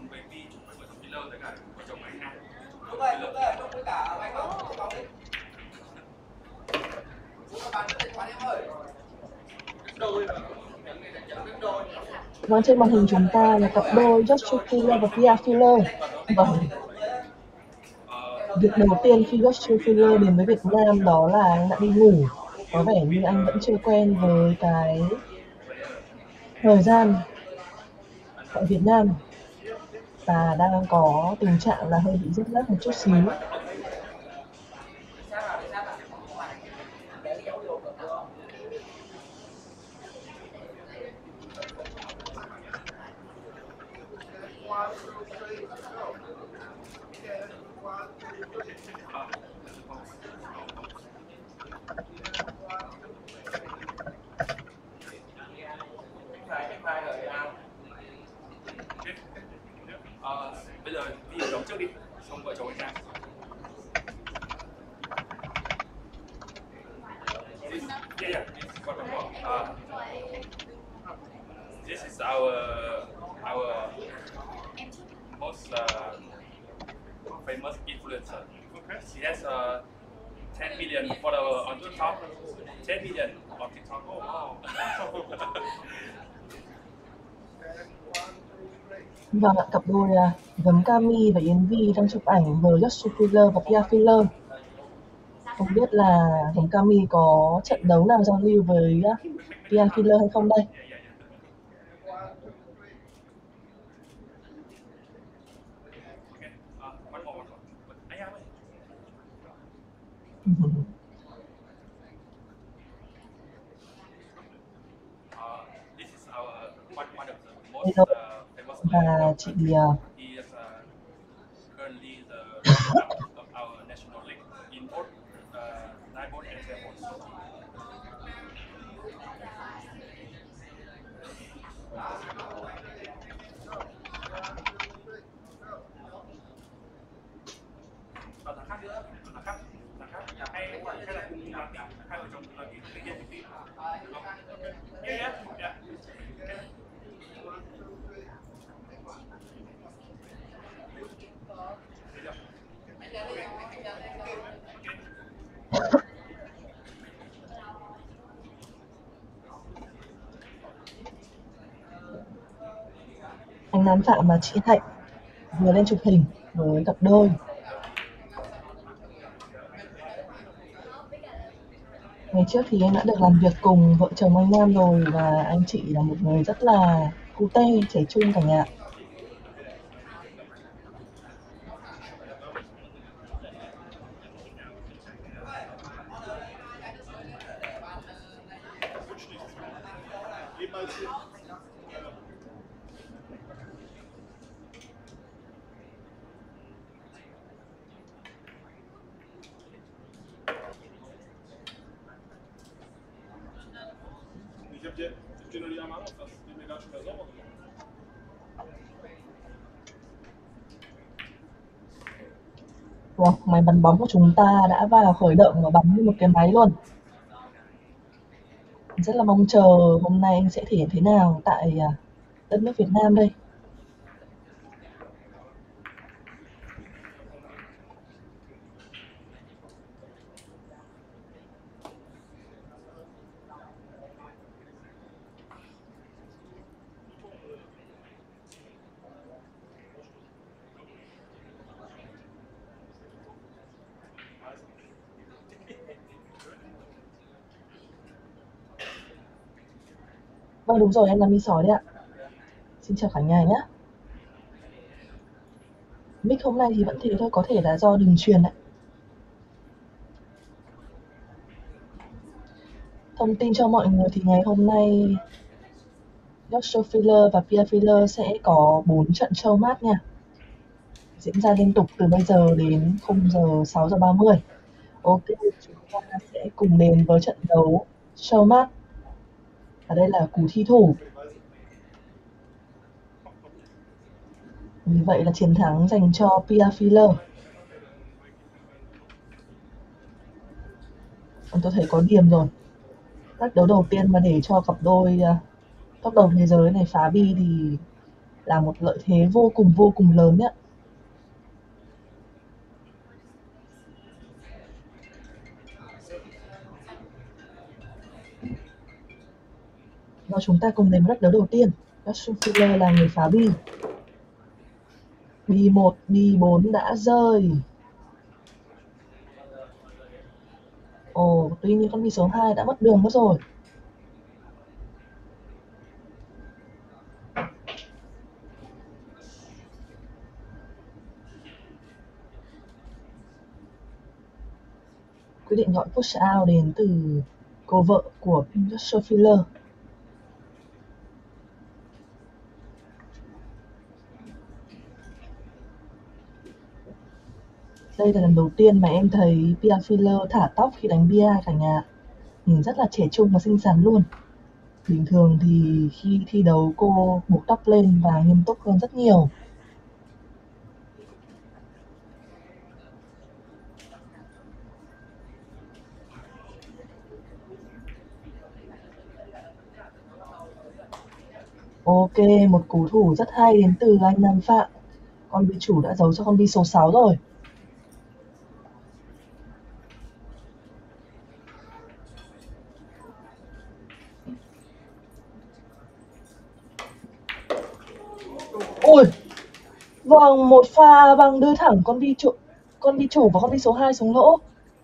Vâng, trên màn hình chúng ta là cặp đôi Joshua Filler và Pia Filler. Vâng. Việc đầu tiên khi Joshua Filler đến với Việt Nam đó là anh đã đi ngủ. Có vẻ như anh vẫn chưa quen với cái thời gian tại Việt Nam và đang có tình trạng là hơi bị giấc giấc một chút xíu. Bây giờ đi đấu trước đi, xong vợ chồng anh Nam. This is our most famous influencer. She has 10 million followers on TikTok. 10 million on TikTok. Oh wow. Vâng ạ, cặp đôi Gấm Cami và Yến Vi đang chụp ảnh với Joshua Filler và Pia Filler. Không biết là Gấm Cami có trận đấu nào giao lưu với Pia Filler hay không đây? Hello. Và chị anh Nam Phạm và chị Hạnh vừa lên chụp hình với cặp đôi. Ngày trước thì em đã được làm việc cùng vợ chồng anh Nam rồi và anh chị là một người rất là cute, trẻ trung cả nhà. Wow, máy bắn bóng của chúng ta đã vào khởi động và bắn như một cái máy luôn. Rất là mong chờ hôm nay anh sẽ thể hiện thế nào tại đất nước Việt Nam đây. Vâng đúng rồi, em là My Sói đấy ạ. Xin chào cả nhà nhé. Mic hôm nay thì vẫn thế thôi, có thể là do đường truyền đấy. Thông tin cho mọi người thì ngày hôm nay Joshua Filler và Pia Filler sẽ có 4 trận show match nha. Diễn ra liên tục từ bây giờ đến 0 giờ 6 giờ 30. Ok, chúng ta sẽ cùng đến với trận đấu show match. Và đây là cú thi thủ. Vì vậy là chiến thắng dành cho Pia Filler. Tôi thấy có điểm rồi. Các đấu đầu tiên mà để cho cặp đôi top đầu thế giới này phá bi thì là một lợi thế vô cùng lớn đấy ạ. Và chúng ta cùng đến với đất đấu đầu tiên. Joshua Filler là người phá bi. Bi 1, bi 4 đã rơi. Ồ, tuy nhiên con bi số 2 đã mất đường mất rồi. Quyết định gọi push out đến từ cô vợ của Joshua Filler. Đây là lần đầu tiên mà em thấy Pia Filler thả tóc khi đánh bia cả nhà. Nhìn rất là trẻ trung và xinh xắn luôn. Bình thường thì khi thi đấu cô buộc tóc lên và nghiêm túc hơn rất nhiều. Ok, một cú thủ rất hay đến từ anh Nam Phạm. Con bị chủ đã giấu cho con bi số 6 rồi. Ui, vâng, một pha bằng đưa thẳng con bi chủ và con bi số 2 xuống lỗ.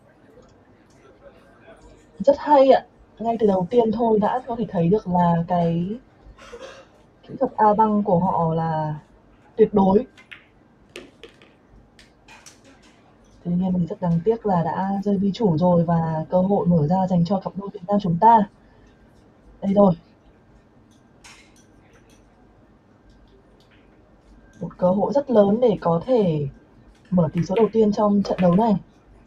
Rất hay ạ. Ngay từ đầu tiên thôi đã có thể thấy được là cái kỹ thuật A băng của họ là tuyệt đối. Tuy nhiên thì rất đáng tiếc là đã rơi bi chủ rồi và cơ hội mở ra dành cho cặp đôi Việt Nam chúng ta. Đây rồi. Một cơ hội rất lớn để có thể mở tỷ số đầu tiên trong trận đấu này.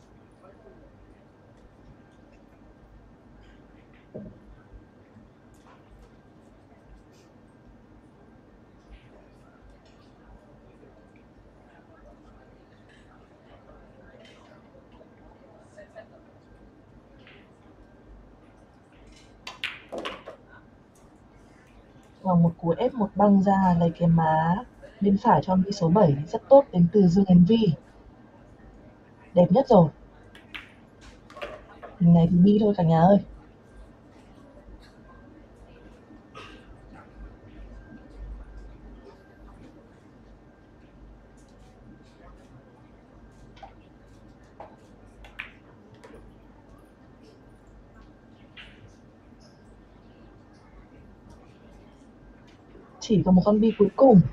Và một cú ép một băng ra lấy cái má bên phải cho bi số 7 rất tốt đến từ Dương Yến Vi. Đẹp nhất rồi. Hình này thì bi thôi cả nhà ơi. Chỉ có một con bi cuối cùng.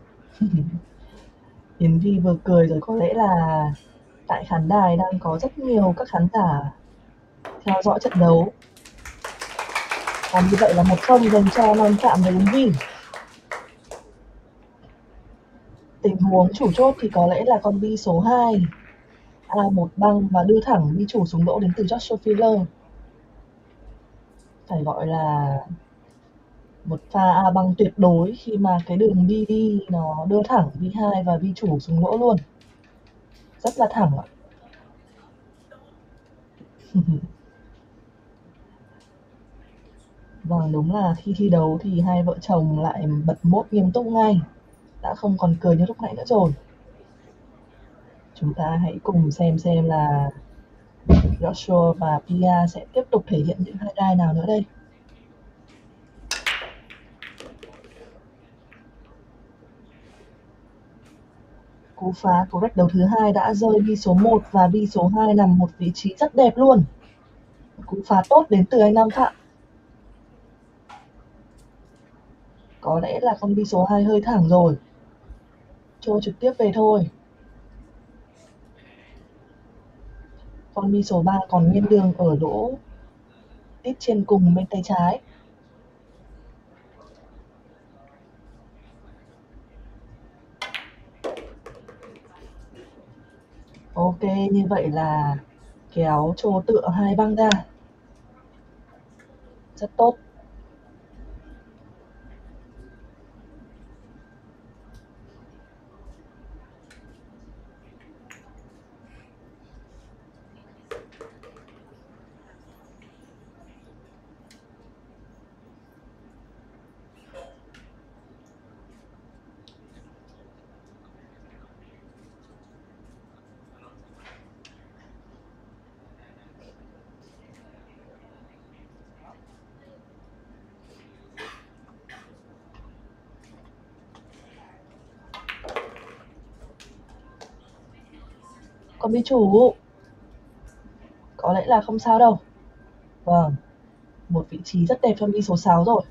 Yến Vi vừa cười rồi, có lẽ là tại khán đài đang có rất nhiều các khán giả theo dõi trận đấu. Và như vậy là 1-0 dành cho Nam Phạm và Yến Vi. Tình huống chủ chốt thì có lẽ là con bi số 2 A1 băng và đưa thẳng bi chủ xuống lỗ đến từ Joshua Filler. Phải gọi là một pha A băng tuyệt đối khi mà cái đường bi đi nó đưa thẳng bi 2 và bi chủ xuống lỗ luôn. Rất là thẳng ạ. Vâng, đúng là khi thi đấu thì hai vợ chồng lại bật mốt nghiêm túc ngay. Đã không còn cười như lúc nãy nữa rồi. Chúng ta hãy cùng xem là Joshua và Pia sẽ tiếp tục thể hiện những highlight nào nữa đây. Cú phá của rách đấu thứ hai đã rơi bi số 1 và bi số 2 nằm một vị trí rất đẹp luôn. Cú phá tốt đến từ anh Nam Phạm. Có lẽ là con bi số 2 hơi thẳng rồi. Trôi trực tiếp về thôi. Con bi số 3 còn nguyên đường ở lỗ tít trên cùng bên tay trái. Ok, như vậy là kéo trô tựa hai băng ra. Rất tốt. Con bi chủ. Có lẽ là không sao đâu. Vâng, một vị trí rất đẹp cho bi số 6 rồi.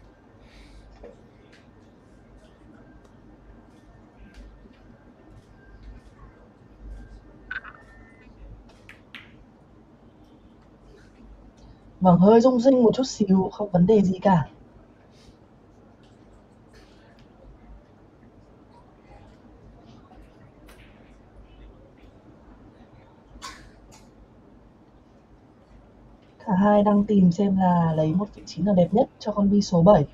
Vâng, hơi rung rinh một chút xíu, không vấn đề gì cả. Cả hai đang tìm xem là lấy một vị trí nào đẹp nhất cho con bi số 7.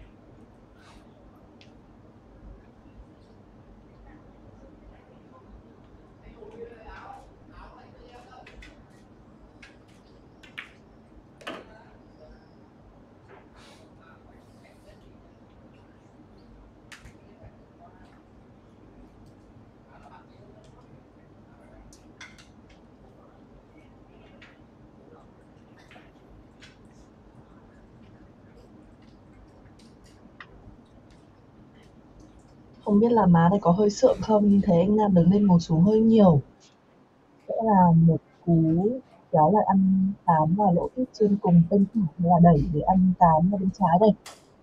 Không biết là má này có hơi sượng không, nhưng thấy anh Nam đứng lên ngồi xuống hơi nhiều. Sẽ là một cú kéo lại ăn 8 vào lỗ tiếp trên cùng bên phải, hay là đẩy để ăn 8 vào bên trái đây.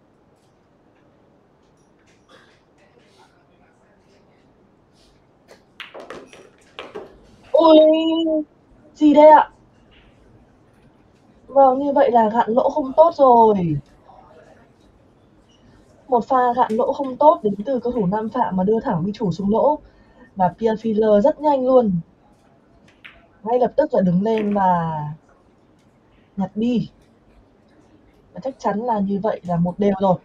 Ôi, gì đây ạ? Vâng, như vậy là gạn lỗ không tốt rồi. Một pha gạn lỗ không tốt đến từ cầu thủ Nam Phạm mà đưa thẳng bi chủ xuống lỗ. Và Pierre Filler rất nhanh luôn. Ngay lập tức là đứng lên và nhặt bi. Và chắc chắn là như vậy là một đều rồi.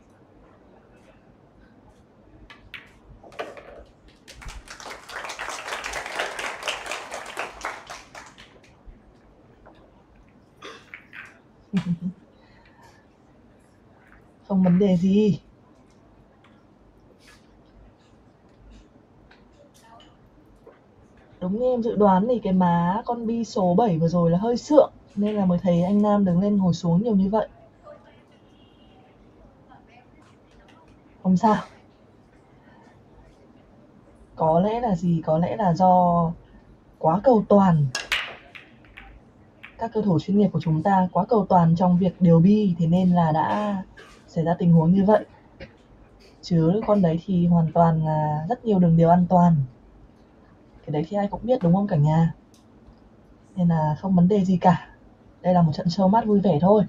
Không vấn đề gì. Đúng như em dự đoán thì cái má con bi số 7 vừa rồi là hơi sượng, nên là mới thấy anh Nam đứng lên ngồi xuống nhiều như vậy. Không sao. Có lẽ là gì? Có lẽ là do quá cầu toàn. Các cầu thủ chuyên nghiệp của chúng ta quá cầu toàn trong việc điều bi, thế nên là đã xảy ra tình huống như vậy. Chứ con đấy thì hoàn toàn là rất nhiều đường đều an toàn. Cái đấy thì ai cũng biết đúng không cả nhà? Nên là không vấn đề gì cả. Đây là một trận show mát vui vẻ thôi.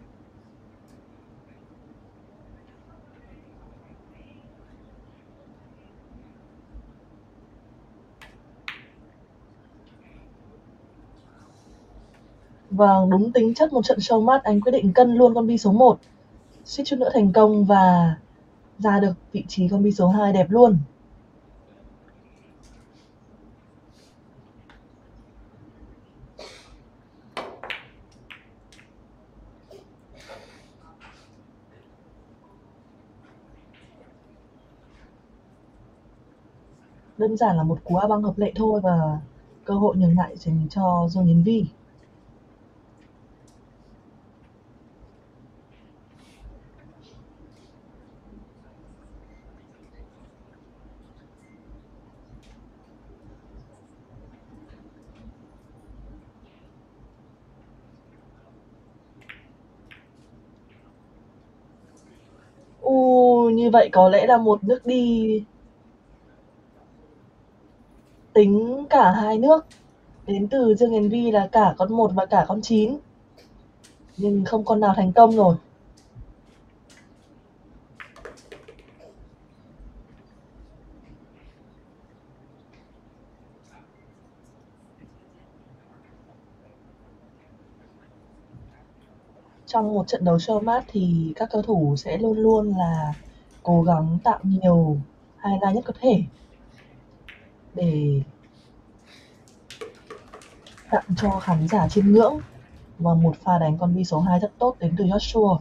Vâng, đúng tính chất một trận show mát, anh quyết định cân luôn con bi số 1. Suýt chút nữa thành công và ra được vị trí con bi số 2 đẹp luôn. Đơn giản là một cú A băng hợp lệ thôi và cơ hội nhường lại dành cho Dương Yến Vi. Như vậy có lẽ là một nước đi tính cả hai nước. Đến từ Dương Yến Vi là cả con 1 và cả con 9. Nhưng không con nào thành công rồi. Trong một trận đấu show mát thì các cầu thủ sẽ luôn luôn là cố gắng tạo nhiều highlight nhất có thể để tặng cho khán giả chiêm ngưỡng. Và một pha đánh con bi số 2 rất tốt đến từ Joshua.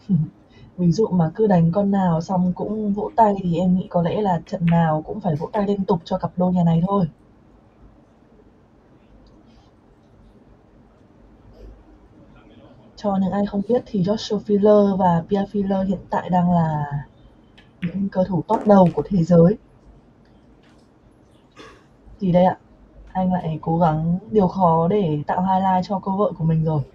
Ví dụ mà cứ đánh con nào xong cũng vỗ tay thì em nghĩ có lẽ là trận nào cũng phải vỗ tay liên tục cho cặp đôi nhà này thôi. Cho những ai không biết thì Joshua Filler và Pia Filler hiện tại đang là những cầu thủ top đầu của thế giới. Gì đây ạ? Anh lại cố gắng điều khó để tạo highlight cho cô vợ của mình rồi.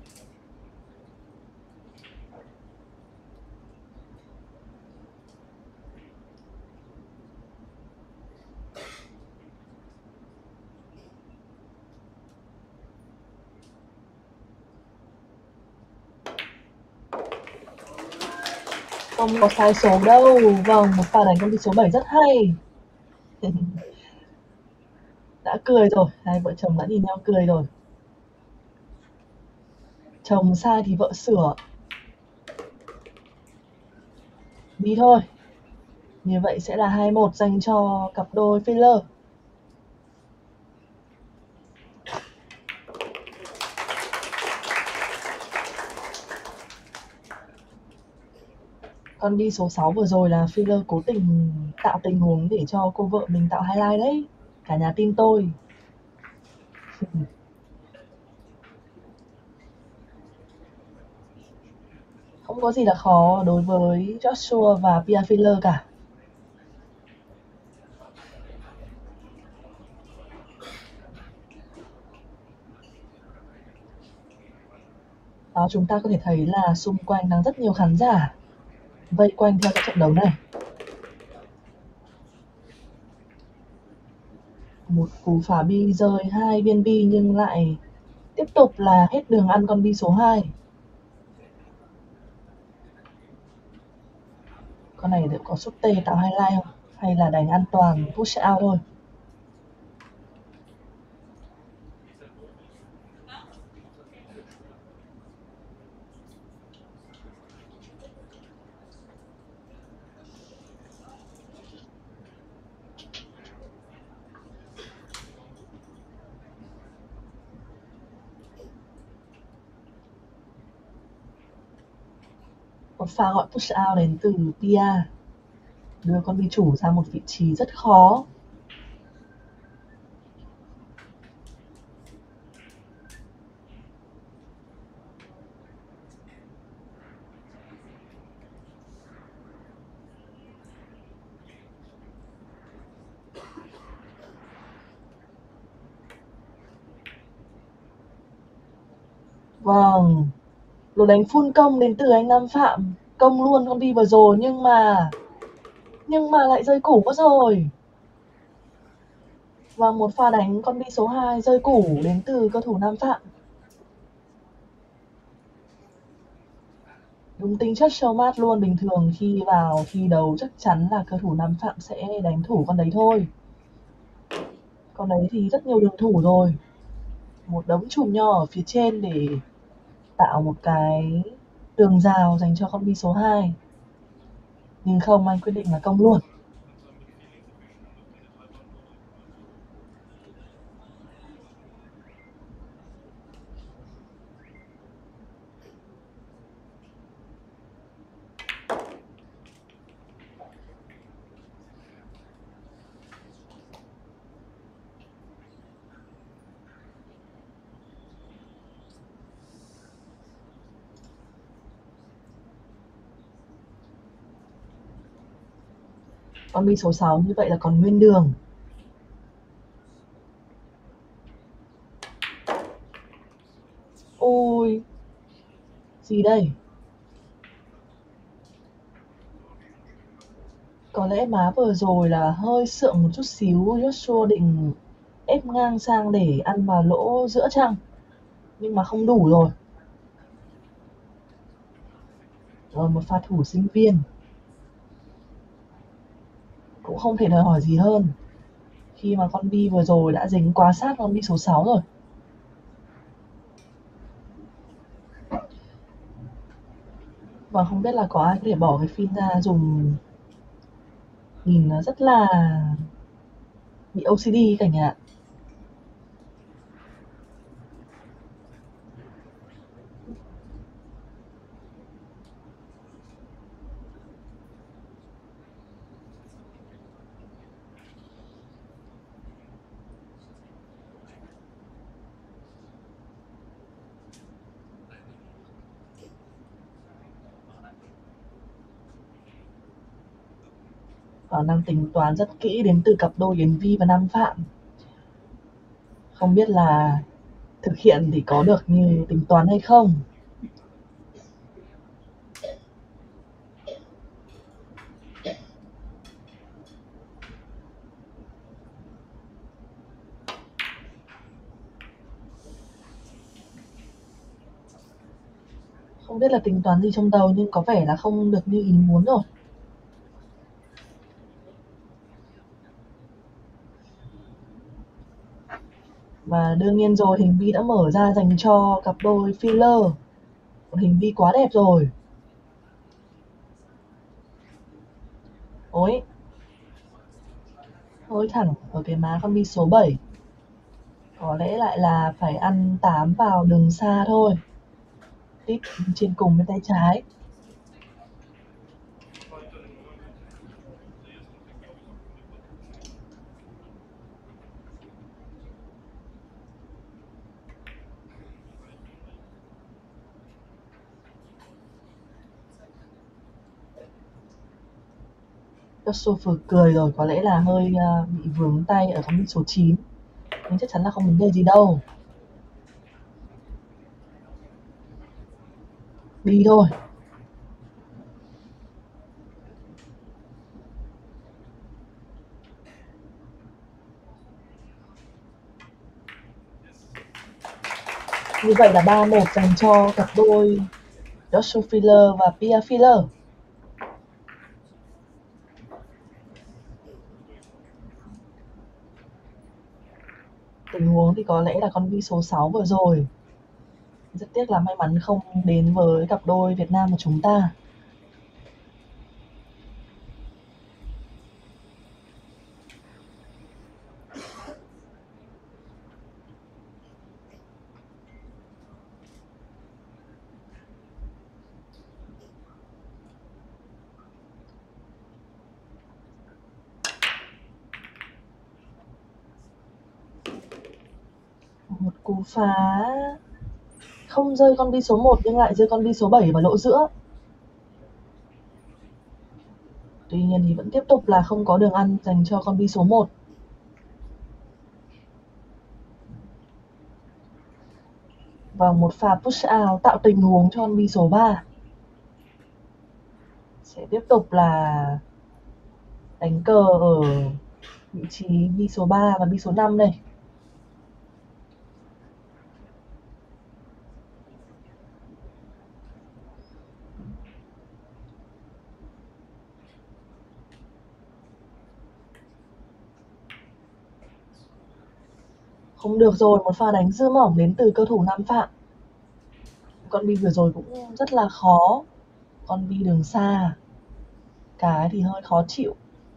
Không có sai số đâu. Vâng, một pha đánh con đi số 7 rất hay. Đã cười rồi, hai vợ chồng đã nhìn nhau cười rồi. Chồng sai thì vợ sửa. Đi thôi. Như vậy sẽ là 2-1 dành cho cặp đôi Filler. Con đi số 6 vừa rồi là Filler cố tình tạo tình huống để cho cô vợ mình tạo highlight đấy. Cả nhà tin tôi. Không có gì là khó đối với Joshua và Pia Filler cả. Đó, chúng ta có thể thấy là xung quanh đang rất nhiều khán giả vây quanh theo dõi trận đấu này. Một cú phá bi rơi 2 viên bi nhưng lại tiếp tục là hết đường ăn con bi số 2. Con này liệu có sút tê tạo highlight không? Hay là đánh an toàn push out thôi? Một pha gọi push out đến từ Pia, đưa con bi chủ ra một vị trí rất khó. Vâng, lối đánh full công đến từ anh Nam Phạm, công luôn con bi vừa rồi nhưng mà lại rơi củ mất rồi. Và một pha đánh con bi số 2 rơi củ đến từ cầu thủ Nam Phạm. Đúng tính chất show mát luôn, bình thường khi vào thi đấu chắc chắn là cầu thủ Nam Phạm sẽ đánh thủ con đấy thôi. Con đấy thì rất nhiều đường thủ rồi. Một đống chùm nho ở phía trên để tạo một cái tường rào dành cho con bi số 2. Nhưng không, anh quyết định là công luôn. Con bi số 6 như vậy là còn nguyên đường. Ôi, gì đây? Có lẽ má vừa rồi là hơi sượng một chút xíu, Joshua định ép ngang sang để ăn vào lỗ giữa chăng? Nhưng mà không đủ rồi. Rồi một pha thủ sinh viên. Cũng không thể đòi hỏi gì hơn. Khi mà con bi vừa rồi đã dính quá sát con bi số 6 rồi. Và không biết là có ai có thể bỏ cái phim ra dùng, nhìn nó rất là bị OCD cả nhà. Họ đang tính toán rất kỹ đến từ cặp đôi Yến Vi và Nam Phạm. Không biết là thực hiện thì có được như tính toán hay không. Không biết là tính toán gì trong đầu nhưng có vẻ là không được như ý muốn rồi. Và đương nhiên rồi, hình bi đã mở ra dành cho cặp đôi filler. Hình bi quá đẹp rồi. Ôi, hơi thẳng ở cái má con bi số 7. Có lẽ lại là phải ăn 8 vào đường xa thôi. Tít trên cùng bên tay trái. Christopher cười rồi, có lẽ là hơi bị vướng tay ở con bi số 9. Nhưng chắc chắn là không vấn đề gì đâu. Đi thôi. Như vậy là 3-1 dành cho cặp đôi Joshua Filler và Pia Filler. Tình huống thì có lẽ là con bi số 6 vừa rồi. Rất tiếc là may mắn không đến với cặp đôi Việt Nam của chúng ta. Một cú phá không rơi con bi số 1 nhưng lại rơi con bi số 7 vào lỗ giữa. Tuy nhiên thì vẫn tiếp tục là không có đường ăn dành cho con bi số 1. Và một pha push out tạo tình huống cho con bi số 3. Sẽ tiếp tục là đánh cờ ở vị trí bi số 3 và bi số 5 đây. Không được rồi, một pha đánh dư mỏng đến từ cơ thủ Nam Phạm. Con bi vừa rồi cũng rất là khó. Con bi đường xa. Cái thì hơi khó chịu.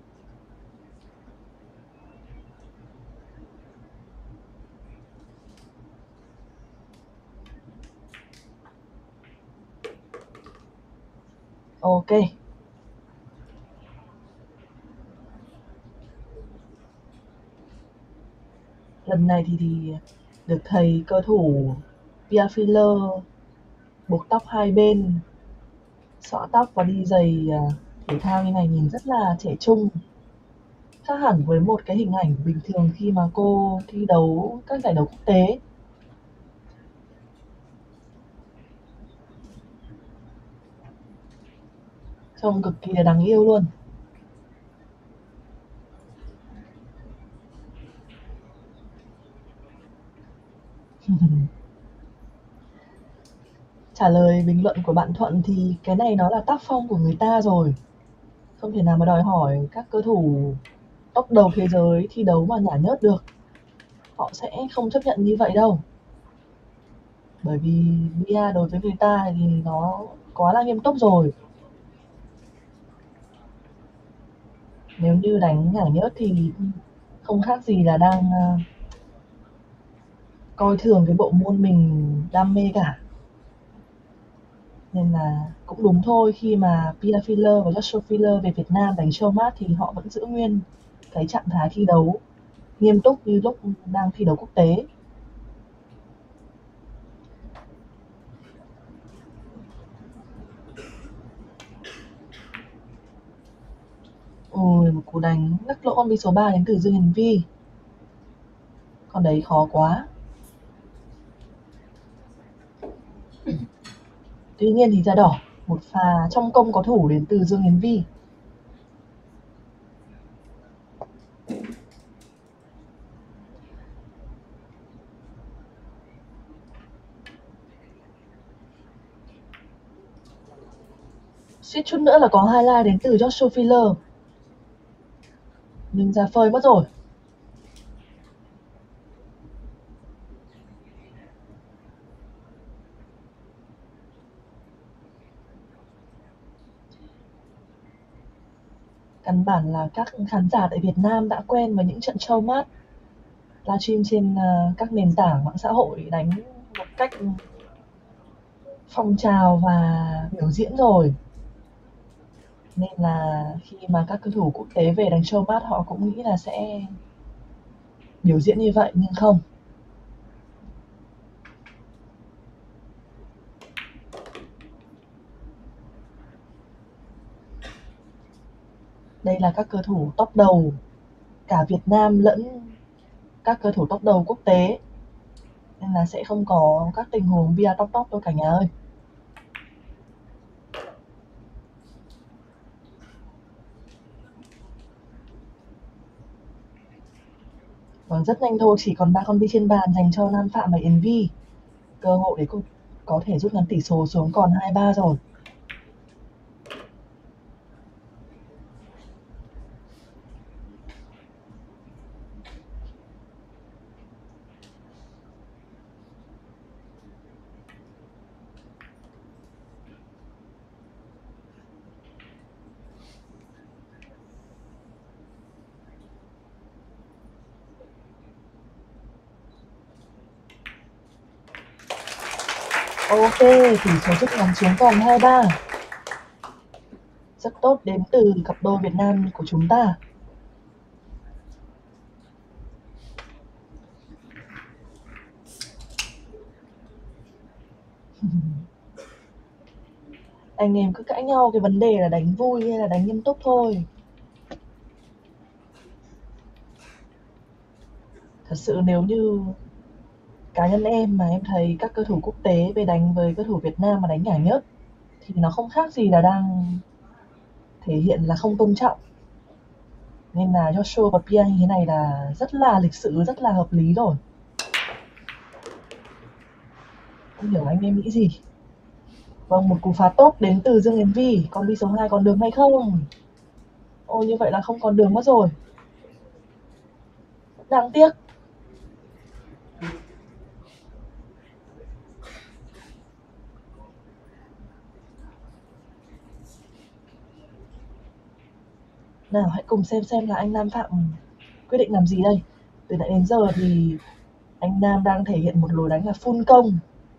Ok. Lần này thì được thầy cơ thủ Pia Filler buộc tóc hai bên, xõa tóc và đi giày thể thao như này nhìn rất là trẻ trung. Khác hẳn với một cái hình ảnh bình thường khi mà cô thi đấu các giải đấu quốc tế. Trông cực kỳ là đáng yêu luôn. Trả lời bình luận của bạn Thuận thì cái này nó là tác phong của người ta rồi. Không thể nào mà đòi hỏi các cơ thủ top đầu thế giới thi đấu mà nhả nhớt được. Họ sẽ không chấp nhận như vậy đâu. Bởi vì bia đối với người ta thì nó quá là nghiêm túc rồi. Nếu như đánh nhả nhớt thì không khác gì là đang coi thường cái bộ môn mình đam mê cả. Nên là cũng đúng thôi, khi mà Pia Filler và Joshua Filler về Việt Nam đánh show mát thì họ vẫn giữ nguyên cái trạng thái thi đấu nghiêm túc như lúc đang thi đấu quốc tế. Ôi, một Cú đánh ngắt lỗ con bi số 3 đến từ Dương Hiền Vi. Con đấy khó quá. Tuy nhiên thì ra đỏ, một pha trong công có thủ đến từ Dương Hiền Vi. Suýt chút nữa là có highlight đến từ Joshua Filler. Nhưng ra phơi mất rồi. Căn bản là các khán giả tại Việt Nam đã quen với những trận show mát livestream trên các nền tảng mạng xã hội đánh một cách phong trào và biểu diễn rồi. Nên là khi mà các cầu thủ quốc tế về đánh show mát họ cũng nghĩ là sẽ biểu diễn như vậy, nhưng không. Đây là các cầu thủ top đầu cả Việt Nam lẫn các cầu thủ top đầu quốc tế, nên là sẽ không có các tình huống bia top đâu cả nhà ơi. Vâng, rất nhanh thôi, chỉ còn 3 con bi trên bàn dành cho Nam Phạm và Yến Vi. Cơ hội để có thể rút ngắn tỷ số xuống còn 2-3 rồi. Ok, tỷ số rút ngắn xuống còn 2-3. Rất tốt đến từ cặp đôi Việt Nam của chúng ta. Anh em cứ cãi nhau cái vấn đề là đánh vui hay là đánh nghiêm túc thôi. Thật sự nếu như cá nhân em mà em thấy các cầu thủ quốc tế về đánh với cầu thủ Việt Nam mà đánh nhả nhớt thì nó không khác gì là đang thể hiện là không tôn trọng. Nên là Joshua và Pia như thế này là rất là lịch sự, rất là hợp lý rồi. Không hiểu anh em nghĩ gì. Vâng, một cú phá tốt đến từ Dương Yến Vi. Con bi số 2 còn đường hay không? Ồ, như vậy là không còn đường mất rồi. Đáng tiếc. Nào, hãy cùng xem là anh Nam Phạm quyết định làm gì đây. Từ nãy đến giờ thì anh Nam đang thể hiện một lối đánh là full công.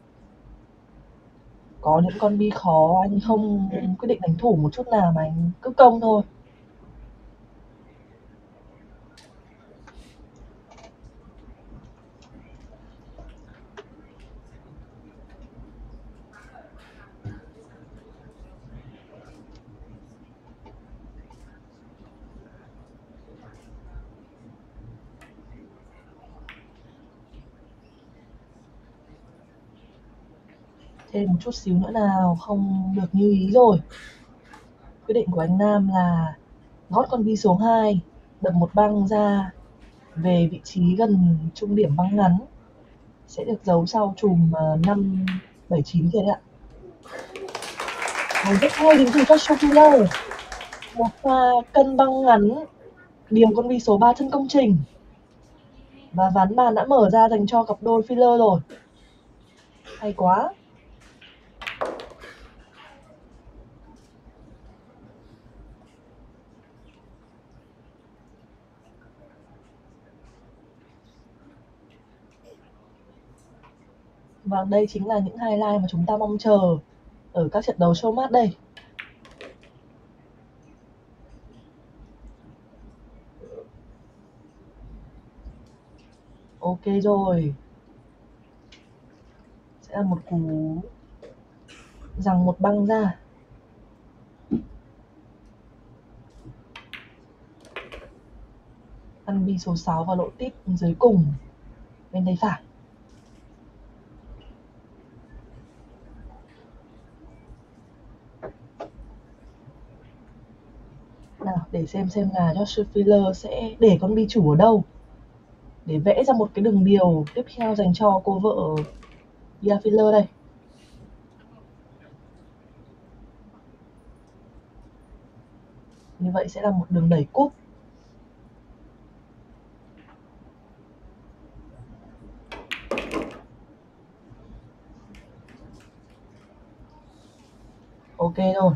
Có những con bi khó anh không quyết định đánh thủ một chút nào mà anh cứ công thôi. Thêm một chút xíu nữa nào, không được như ý rồi. Quyết định của anh Nam là gót con bi số 2, đập một băng ra về vị trí gần trung điểm băng ngắn, sẽ được giấu sau chùm 5, 7, 9 kia đấy ạ. Rất hay đến từ Joshua Filler. Một pha cân băng ngắn, điểm con bi số 3 chân công trình. Và ván bàn đã mở ra dành cho cặp đôi Filler rồi. Hay quá. Vâng, đây chính là những highlight mà chúng ta mong chờ ở các trận đấu show mát đây. Ok rồi. Sẽ là một cú giằng một băng ra. Ăn bi số 6 và lỗ tít dưới cùng bên tay phải. Nào, để xem là Joshua Filler sẽ để con bi chủ ở đâu, để vẽ ra một cái đường điều tiếp theo dành cho cô vợ Gia Filler đây. Như vậy sẽ là một đường đẩy cúp. Ok rồi.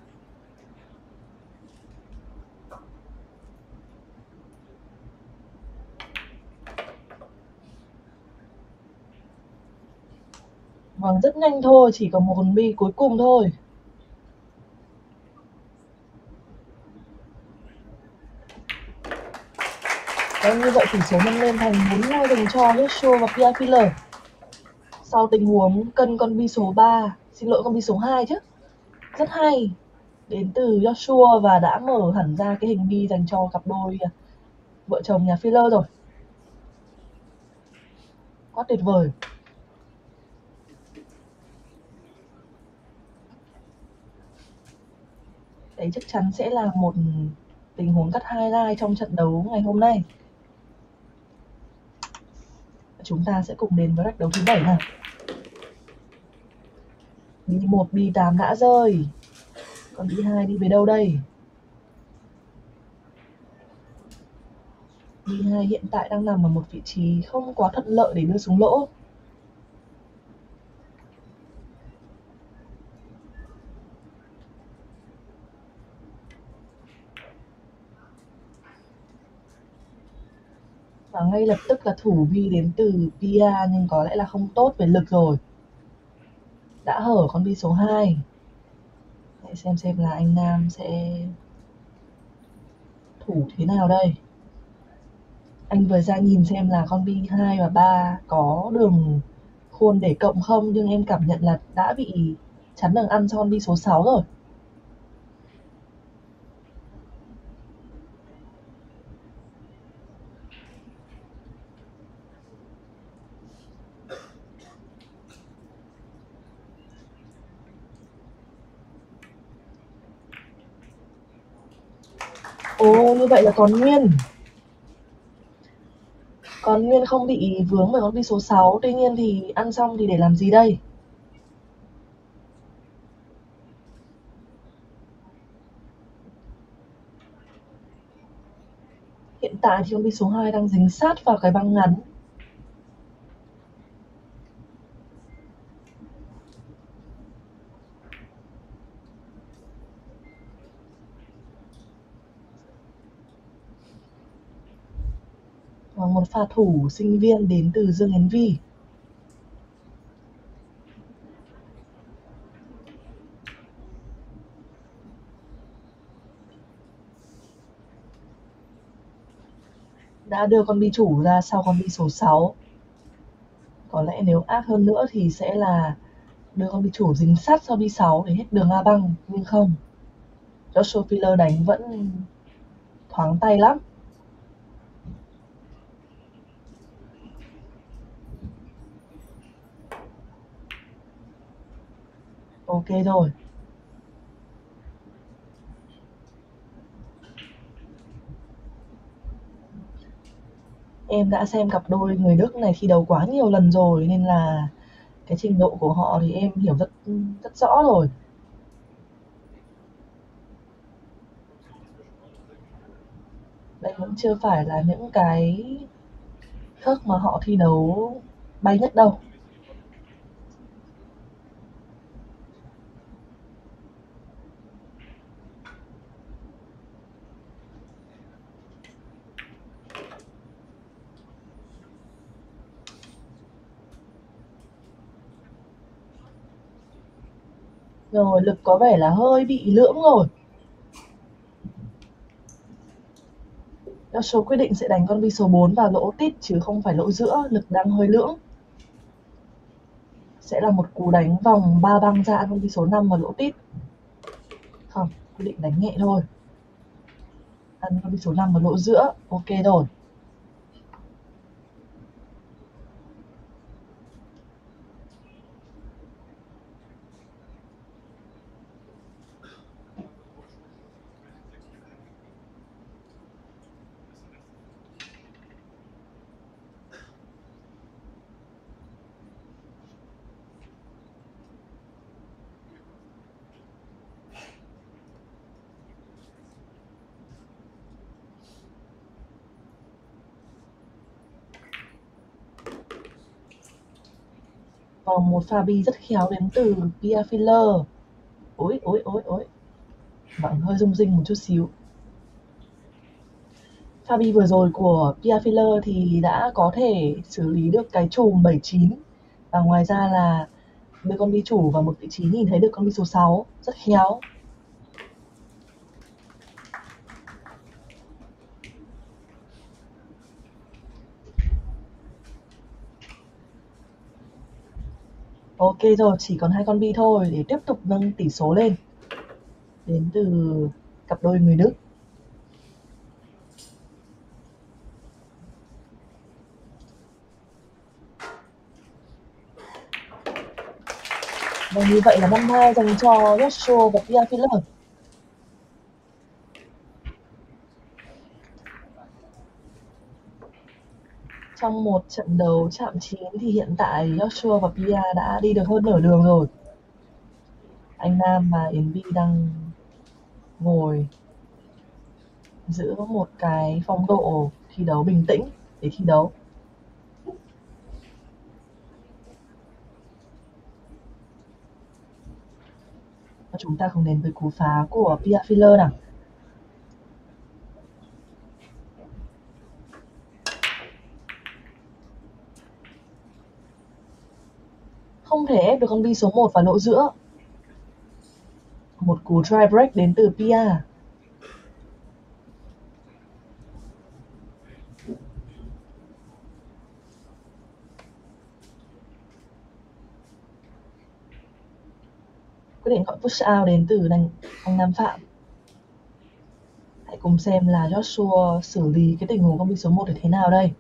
Vâng, rất nhanh thôi, chỉ còn một con bi cuối cùng thôi. Vâng, như vậy tỷ số nâng lên thành 4-2 dành cho Joshua và Gia Filler. Sau tình huống cân con bi số 3, xin lỗi con bi số 2 chứ. Rất hay. Đến từ Joshua và đã mở hẳn ra cái hình bi dành cho cặp đôi vợ chồng nhà Filler rồi. Quá tuyệt vời. Đấy chắc chắn sẽ là một tình huống cắt highlight trong trận đấu ngày hôm nay. Chúng ta sẽ cùng đến với rạch đấu thứ 7 nào. Bi 1, bi 8 đã rơi. Còn bi 2 đi về đâu đây? Bi 2 hiện tại đang nằm ở một vị trí không quá thuận lợi để đưa xuống lỗ. Và ngay lập tức là thủ bi đến từ Pia, nhưng có lẽ là không tốt về lực rồi. Đã hở con bi số 2. Hãy xem là anh Nam sẽ thủ thế nào đây. Anh vừa ra nhìn xem là con bi 2 và 3 có đường khuôn để cộng không, nhưng em cảm nhận là đã bị chắn đường ăn cho con bi số 6 rồi. Ồ, như vậy là còn nguyên. Còn nguyên không bị vướng bởi con bi số 6, tuy nhiên thì ăn xong thì để làm gì đây? Hiện tại thì con bi số 2 đang dính sát vào cái băng ngắn. Và một pha thủ sinh viên đến từ Dương Yến Vi. Đã đưa con bi chủ ra sau con bi số 6. Có lẽ nếu ác hơn nữa thì sẽ là đưa con bi chủ dính sát sau bi 6 để hết đường A băng, nhưng không. Joshua Filler đánh vẫn thoáng tay lắm. Ok rồi. Em đã xem cặp đôi người Đức này thi đấu quá nhiều lần rồi nên là cái trình độ của họ thì em hiểu rất rất rõ rồi. Đây vẫn chưa phải là những cái thước mà họ thi đấu bay nhất đâu. Rồi, lực có vẻ là hơi bị lưỡng rồi. Joshua quyết định sẽ đánh con bi số 4 vào lỗ tít chứ không phải lỗ giữa, lực đang hơi lưỡng. Sẽ là một cú đánh vòng 3 băng ra con bi số 5 vào lỗ tít. Không, quyết định đánh nhẹ thôi. Ăn con bi số 5 vào lỗ giữa. Ok rồi. Vòng một pha bi rất khéo đến từ Pia Filler. Ôi. Vâng, hơi rung rinh một chút xíu. Pha bi vừa rồi của Pia Filler thì đã có thể xử lý được cái chùm 79. Và ngoài ra là đưa con bi chủ vào một vị trí nhìn thấy được con bi số 6. Rất khéo. Ok rồi, chỉ còn 2 con bi thôi để tiếp tục nâng tỷ số lên. Đến từ cặp đôi người Đức. Và như vậy là 5-2 dành cho Joshua và Pia Filler. Trong một trận đấu chạm chín thì hiện tại Joshua và Pia đã đi được hơn nửa đường rồi. Anh Nam và Yến Vi đang ngồi giữ một cái phong độ thi đấu bình tĩnh để thi đấu. Và chúng ta cùng đến với cú phá của Pia Filler nào. Không thể ép được con bi số 1 vào lỗ giữa. Một cú drive break đến từ Pia. Quyết định gọi push out đến từ anh Nam Phạm. Hãy cùng xem là Joshua xử lý cái tình huống con bi số 1 để thế nào đây.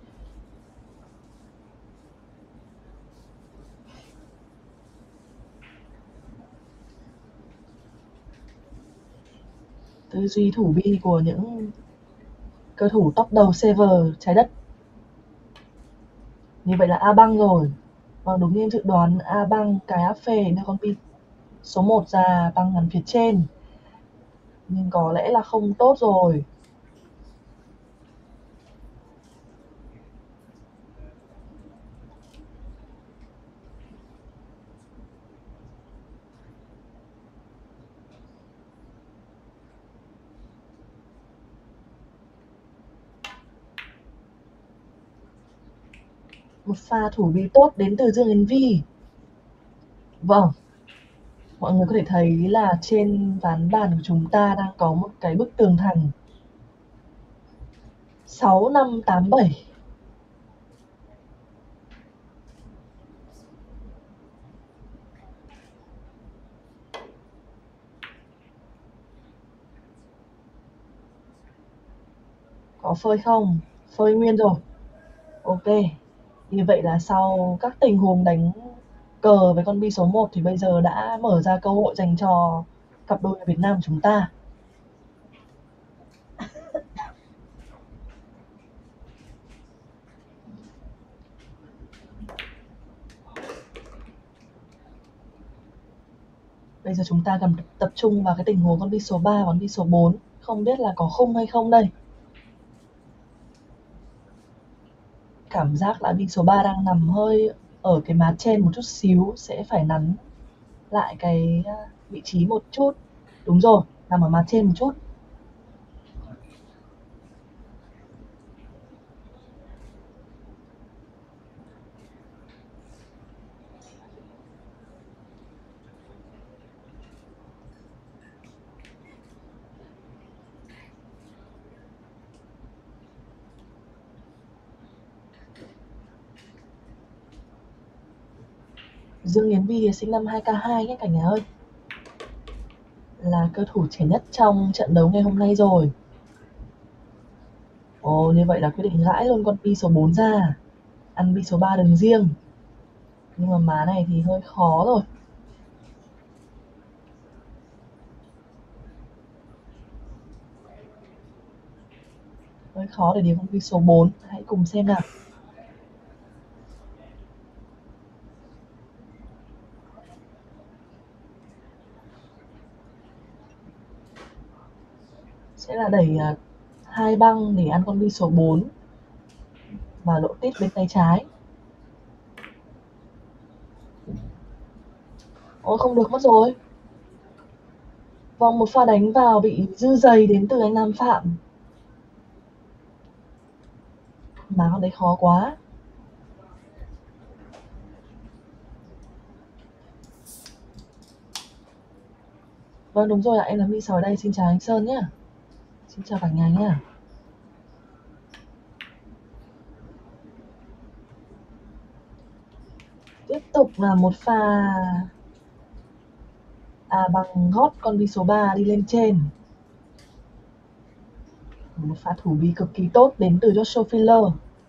Tư duy thủ bi của những cơ thủ top đầu server trái đất. Như vậy là A băng rồi. Vâng, đúng như dự đoán, A băng cái áp phê đưa con bi số 1 ra băng ngắn phía trên. Nhưng có lẽ là không tốt rồi. Một pha thủ bi tốt đến từ Dương Yến Vi. Vâng, mọi người có thể thấy là trên ván bàn của chúng ta đang có một cái bức tường thành 6-5-8-7. Có phơi không? Phơi nguyên rồi. Ok. Như vậy là sau các tình huống đánh cờ với con bi số 1 thì bây giờ đã mở ra cơ hội dành cho cặp đôi Việt Nam chúng ta. Bây giờ chúng ta cần tập trung vào cái tình huống con bi số 3 và con bi số 4. Không biết là có khung hay không đây. Cảm giác là bi số 3 đang nằm hơi ở cái má trên một chút xíu, sẽ phải nắn lại cái vị trí một chút. Đúng rồi, nằm ở má trên một chút. Dương Yến Vi sinh năm 2K2 nhé cả nhà ơi. Là cơ thủ trẻ nhất trong trận đấu ngày hôm nay rồi. Ồ, như vậy là quyết định gãi luôn con bi số 4 ra. Ăn bi số 3 đừng riêng. Nhưng mà má này thì hơi khó rồi. Hơi khó để đến con bi số 4. Hãy cùng xem nào. Sẽ là đẩy 2 băng để ăn con bi số 4 và lỗ tít bên tay trái. Ôi không được mất rồi. Vâng, một pha đánh vào bị dư dầy đến từ anh Nam Phạm. Mà con đấy khó quá. Vâng đúng rồi ạ, em là My Sói đây, xin chào anh Sơn nhé. Xin chào cả nhà nhé. Tiếp tục là một pha bằng gót con bi số 3 đi lên trên. Một pha thủ bí cực kỳ tốt đến từ Joshua Filler.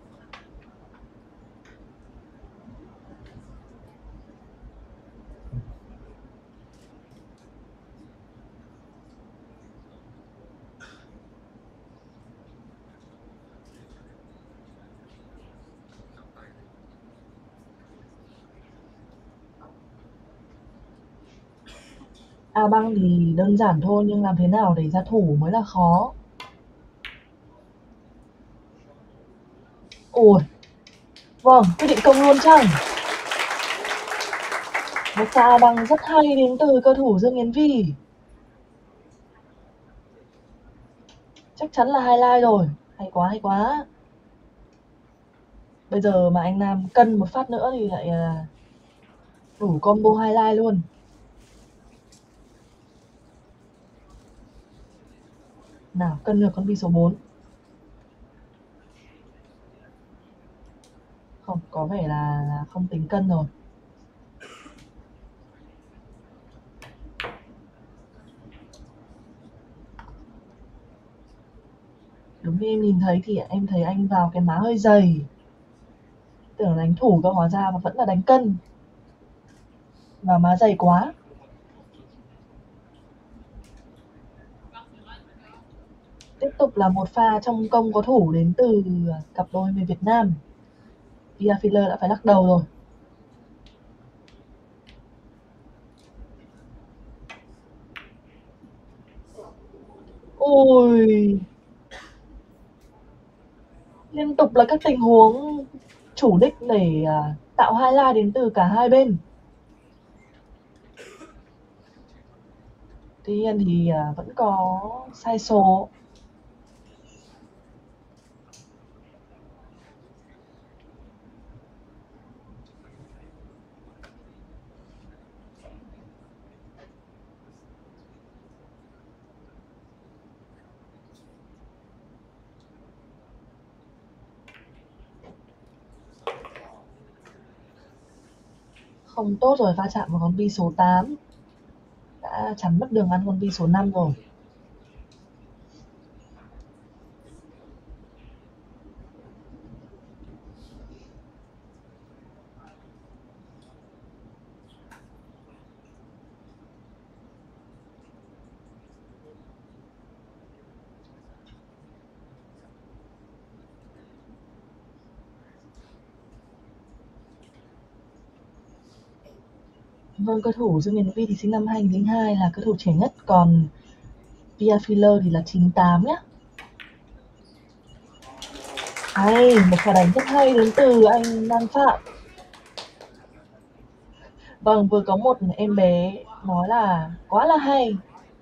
Băng thì đơn giản thôi nhưng làm thế nào để ra thủ mới là khó. Ôi, vâng, quyết định công luôn chăng? Một pha băng rất hay đến từ cơ thủ Dương Yến Vi. Chắc chắn là highlight rồi, hay quá hay quá. Bây giờ mà anh Nam cân một phát nữa thì lại đủ combo highlight luôn. Nào, cân được con bi số 4. Không, có vẻ là không tính cân rồi. Đúng như em nhìn thấy thì em thấy anh vào cái má hơi dày. Tưởng là đánh thủ cơ, hóa ra mà vẫn là đánh cân. Và má dày quá. Tiếp tục là một pha trong công có thủ đến từ cặp đôi người Việt Nam. Pia Filler đã phải lắc đầu rồi. Ôi, liên tục là các tình huống chủ đích để tạo highlight đến từ cả hai bên. Tuy nhiên thì vẫn có sai số. Không tốt rồi, va chạm vào con bi số 8. Đã chắn mất đường ăn con bi số 5 rồi. Vâng, cơ thủ Dương Yến Vi thì sinh năm 2002 là cơ thủ trẻ nhất, còn Pia Filler thì là 98 nhá. Hay, một pha đánh rất hay đến từ anh Nam Phạm. Vâng, vừa có một em bé nói là quá là hay.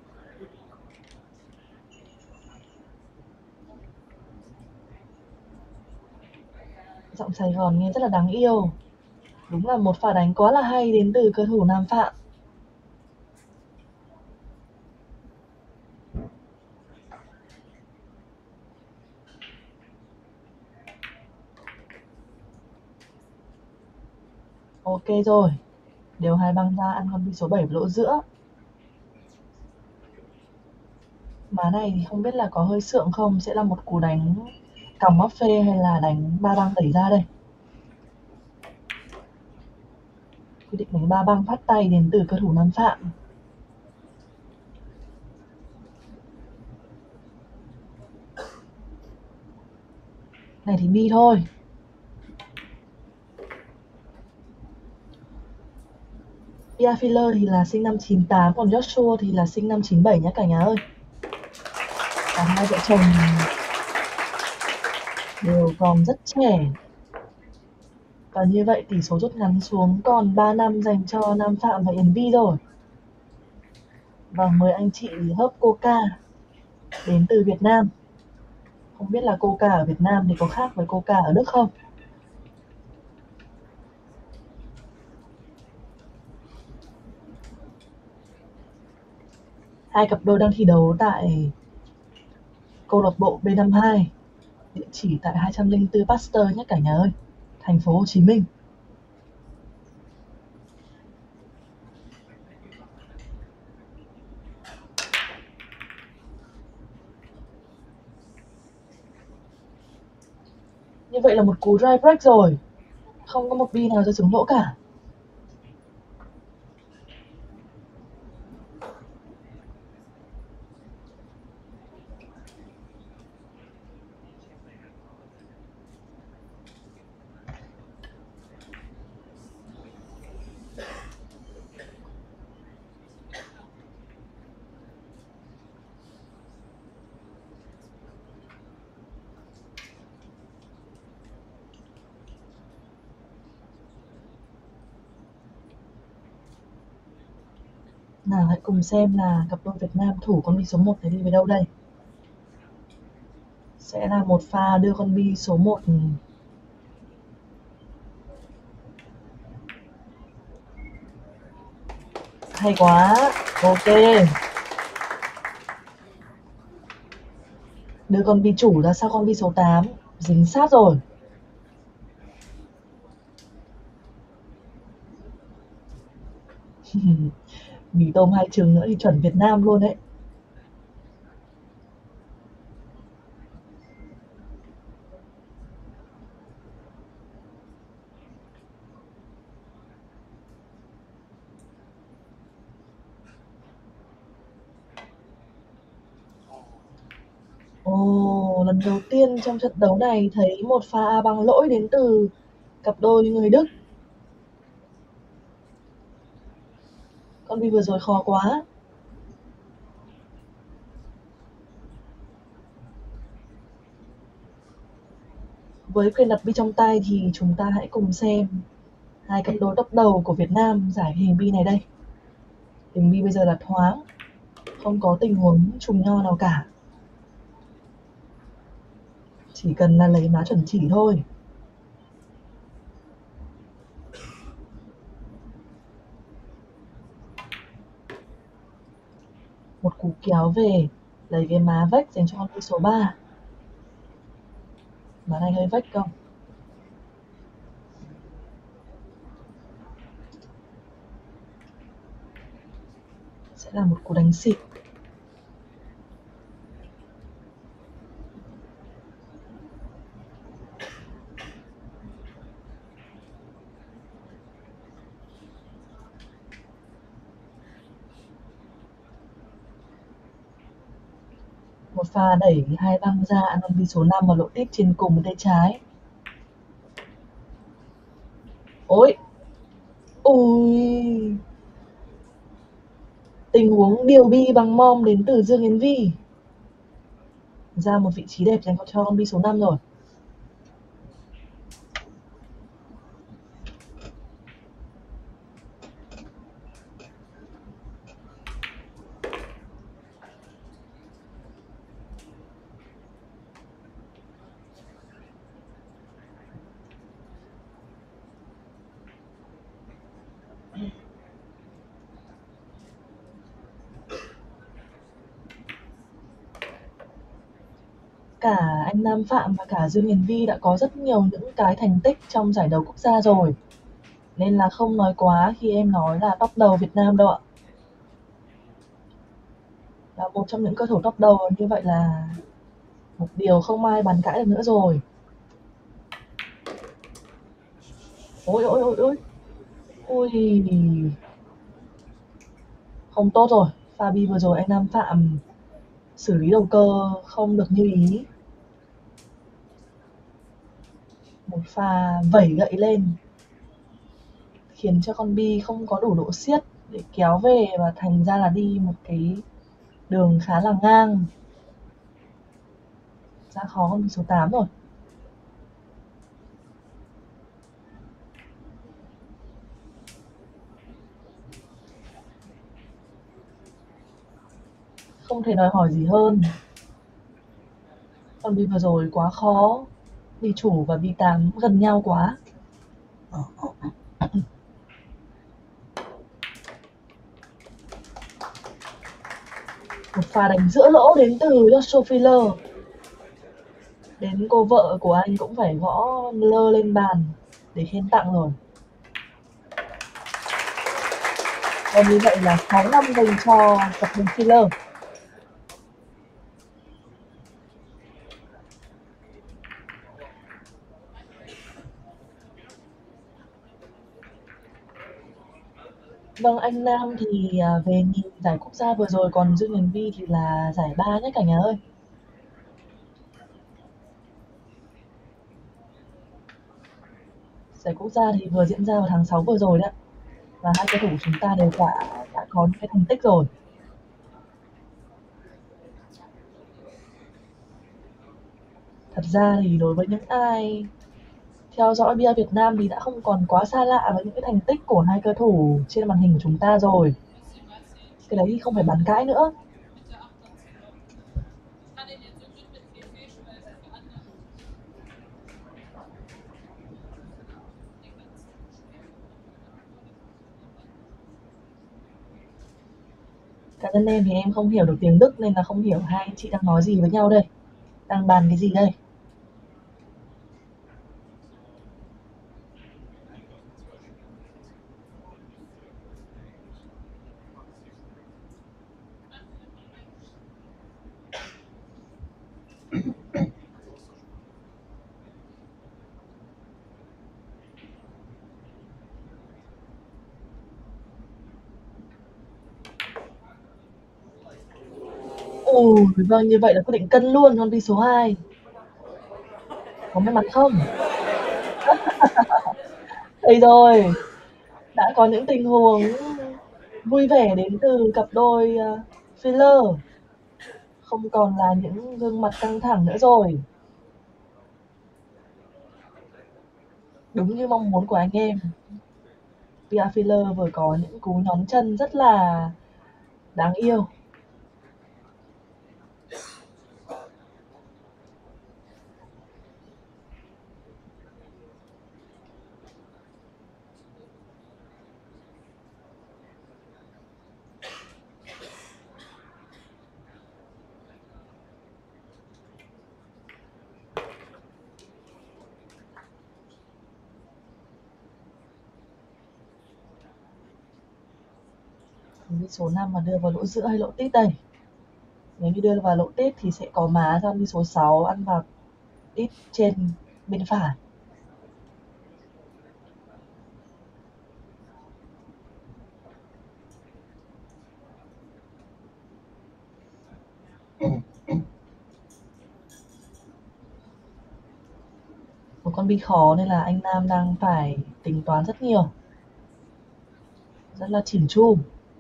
Giọng Sài Gòn nghe rất là đáng yêu. Đúng là một pha đánh quá là hay đến từ cơ thủ Nam Phạm. Ok rồi. Đều hai băng ra ăn con bi số 7 lỗ giữa. Má này thì không biết là có hơi sượng không, sẽ là một cú đánh còng óc phê hay là đánh ba băng đẩy ra đây. Quyết định đánh ba băng phát tay đến từ cơ thủ Nam Phạm. Này thì bi thôi. Pia Filler thì là sinh năm 98, còn Joshua thì là sinh năm 97 nhé cả nhà ơi. Cả hai vợ chồng đều còn rất trẻ. Và như vậy tỷ số rút ngắn xuống còn 3-5 dành cho Nam Phạm và Yến Vi rồi. Và mời anh chị hớp Coca đến từ Việt Nam. Không biết là Coca ở Việt Nam thì có khác với Coca ở Đức không? Hai cặp đôi đang thi đấu tại câu lạc bộ B52, địa chỉ tại 204 Pasteur nhé cả nhà ơi, thành phố Hồ Chí Minh. Như vậy là một cú drive break rồi, không có một bi nào rơi trúng lỗ cả. Nào hãy cùng xem là cặp đôi Việt Nam thủ con bi số 1 này đi về đâu đây. Sẽ là một pha đưa con bi số 1 hay quá. Ok, đưa con bi chủ ra sau con bi số 8, dính sát rồi. Mì tôm 2 trứng nữa thì chuẩn Việt Nam luôn đấy. Ồ, lần đầu tiên trong trận đấu này thấy một pha A bằng lỗi đến từ cặp đôi người Đức. Con bi vừa rồi khó quá. Với quyền đặt bi trong tay thì chúng ta hãy cùng xem hai cặp đôi top đầu của Việt Nam giải hình bi này đây. Hình bi bây giờ là thoáng, không có tình huống trùng nho nào cả. Chỉ cần là lấy má chuẩn chỉ thôi. Một cú kéo về, lấy cái má vách dành cho con bi số 3. Má này hơi vách không? Sẽ là một cú đánh xịt. Một pha đẩy hai băng ra ăn con bi số 5 và lỗ tít trên cùng tay trái. Ôi! Ui! Tình huống điều bi bằng mom đến từ Dương Yến Vi. Ra một vị trí đẹp dành cho con bi số 5 rồi. Cả anh Nam Phạm và cả Dương Yến Vi đã có rất nhiều những cái thành tích trong giải đấu quốc gia rồi. Nên là không nói quá khi em nói là top đầu Việt Nam đâu ạ. Là một trong những cầu thủ top đầu, như vậy là một điều không ai bàn cãi được nữa rồi. Ôi ôi ôi ôi. Ui. Không tốt rồi. Pha bi vừa rồi anh Nam Phạm xử lý đầu cơ không được như ý. Một pha vẩy gậy lên khiến cho con bi không có đủ độ siết để kéo về và thành ra là đi một cái đường khá là ngang. Ra khó con bi số 8 rồi. không thể đòi hỏi gì hơn. Con bi vừa rồi quá khó, bi chủ và bi 8 gần nhau quá. Một pha đánh giữa lỗ đến từ Joshua Filler. Đến cô vợ của anh cũng phải gõ lơ lên bàn để khen tặng rồi. Và như vậy là 6 năm dành cho cặp đôi Filler. Vâng, anh Nam thì về nhìn giải quốc gia vừa rồi, còn Dương Huyền Vi thì là giải ba nhé cả nhà ơi. Giải quốc gia thì vừa diễn ra vào tháng 6 vừa rồi đấy. Và hai cầu thủ của chúng ta đều đã có những cái thành tích rồi. Thật ra thì đối với những ai theo dõi bia Việt Nam thì đã không còn quá xa lạ với những cái thành tích của hai cầu thủ trên màn hình của chúng ta rồi. Cái đấy thì không phải bàn cãi nữa. Cá nhân em thì em không hiểu được tiếng Đức nên là không hiểu hai chị đang nói gì với nhau đây. Đang bàn cái gì đây? Ồ, vâng, như vậy là quyết định cân luôn con đi số 2. Có may mắn không? Đây rồi, đã có những tình huống vui vẻ đến từ cặp đôi Filler. Không còn là những gương mặt căng thẳng nữa rồi. Đúng như mong muốn của anh em. Pia Filler vừa có những cú nhón chân rất là đáng yêu. Đi số 5 mà đưa vào lỗ giữa hay lỗ tít đây? Nếu như đưa vào lỗ tít thì sẽ có má sang đi số 6 ăn vào tít trên bên phải. Một con bi khó nên là anh Nam đang phải tính toán rất nhiều. Rất là chỉn chu.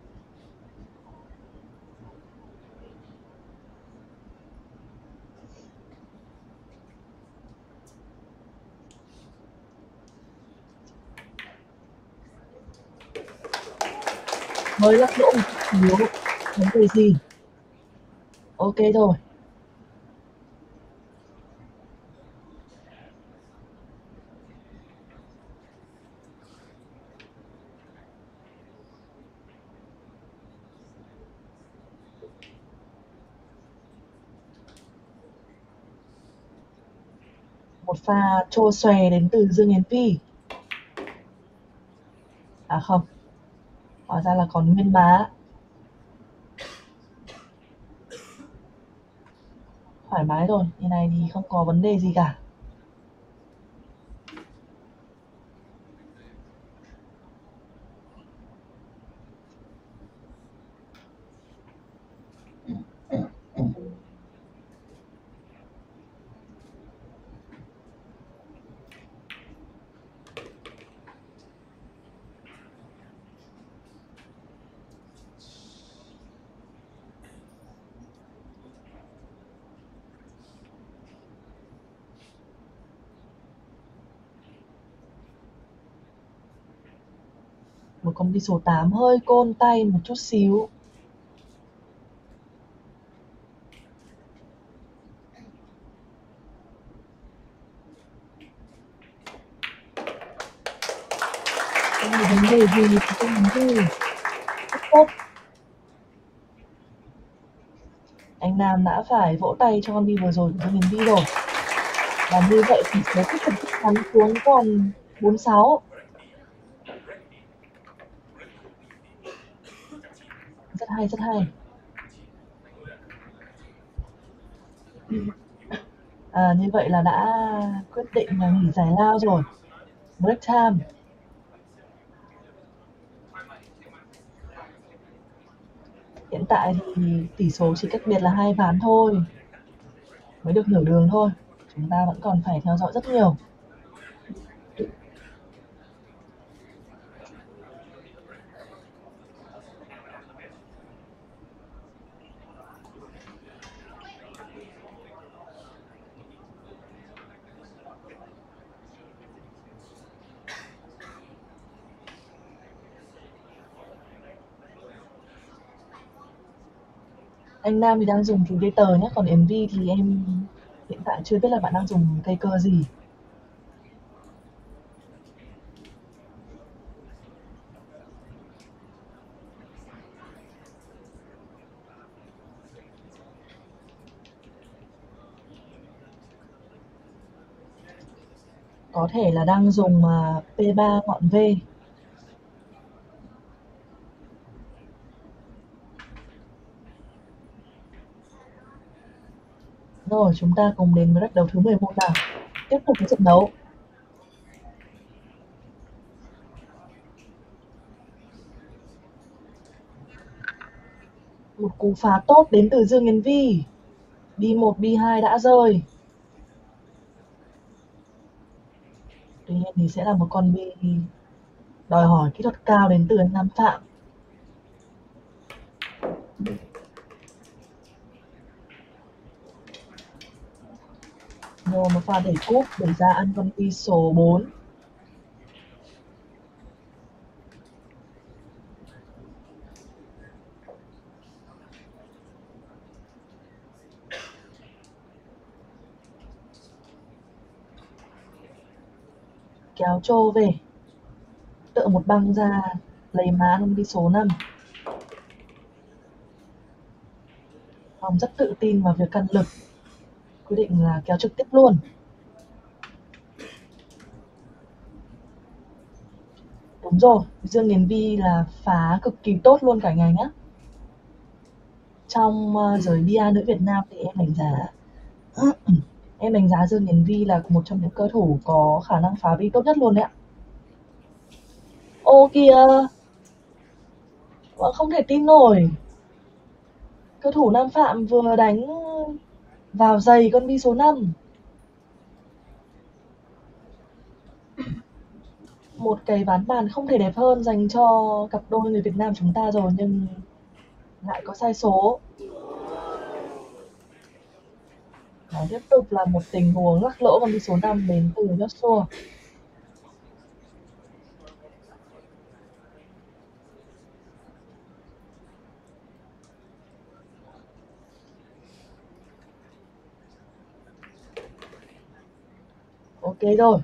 Mới lắc lỗ một chút xíu, vấn đề gì? Ok rồi. Một pha trô xòe đến từ Dương Yến Phi. À không, hóa ra là còn nguyên má. Thoải mái rồi, như này thì không có vấn đề gì cả. Một con bi số 8 hơi côn tay một chút xíu. gì thì tôi làm gì. Rất tốt. Anh Nam đã phải vỗ tay cho con bi vừa rồi của Dương Yến Vi rồi. Và như vậy tỷ số tiếp tục rút ngắn xuống còn 4-6. Rất hay, rất hay. Như vậy là đã quyết định là nghỉ giải lao rồi. Break time. Hiện tại thì tỷ số chỉ cách biệt là 2 ván thôi. Mới được nửa đường thôi. Chúng ta vẫn còn phải theo dõi rất nhiều. Anh Nam thì đang dùng Predator nhé, còn MV thì em hiện tại chưa biết là bạn đang dùng cây cơ gì. Có thể là đang dùng P3 ngọn V. Rồi, chúng ta cùng đến với rách đấu thứ 11 nào. Tiếp tục cái trận đấu. Một cú phá tốt đến từ Dương Yến Vi. B1, B2 đã rơi. Tuy nhiên thì sẽ là một con bi đòi hỏi kỹ thuật cao đến từ anh Nam Phạm. Rồi một pha đẩy cúp để ra ăn con bi số 4. Kéo trô về. Tựa một băng ra lấy má con bi số 5. Phong rất tự tin vào việc căn lực. Quyết định là kéo trực tiếp luôn. Đúng rồi, Dương Yến Vi là phá cực kỳ tốt luôn cả nhà nhé. Trong giới bia nữ Việt Nam thì em đánh giá Dương Yến Vi là một trong những cơ thủ có khả năng phá bi tốt nhất luôn đấy ạ. Ô kìa, không thể tin nổi. Cơ thủ Nam Phạm vừa đánh vào giày con bi số 5. Một cái ván bàn không thể đẹp hơn dành cho cặp đôi người Việt Nam chúng ta rồi, nhưng lại có sai số. Đó, tiếp tục là một tình huống lắc lỗ con bi số 5 đến từ Joshua. Ok rồi.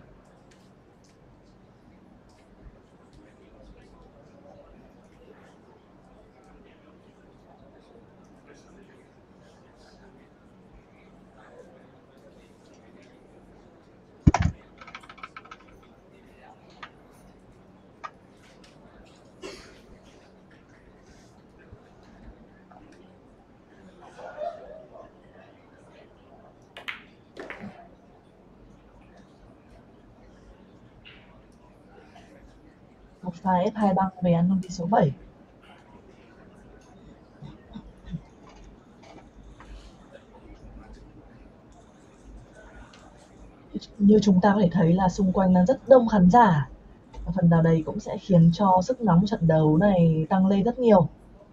Một pha F2 băng về ăn con bi số 7. Như chúng ta có thể thấy là xung quanh đang rất đông khán giả. Và phần nào đây cũng sẽ khiến cho sức nóng trận đấu này tăng lên rất nhiều.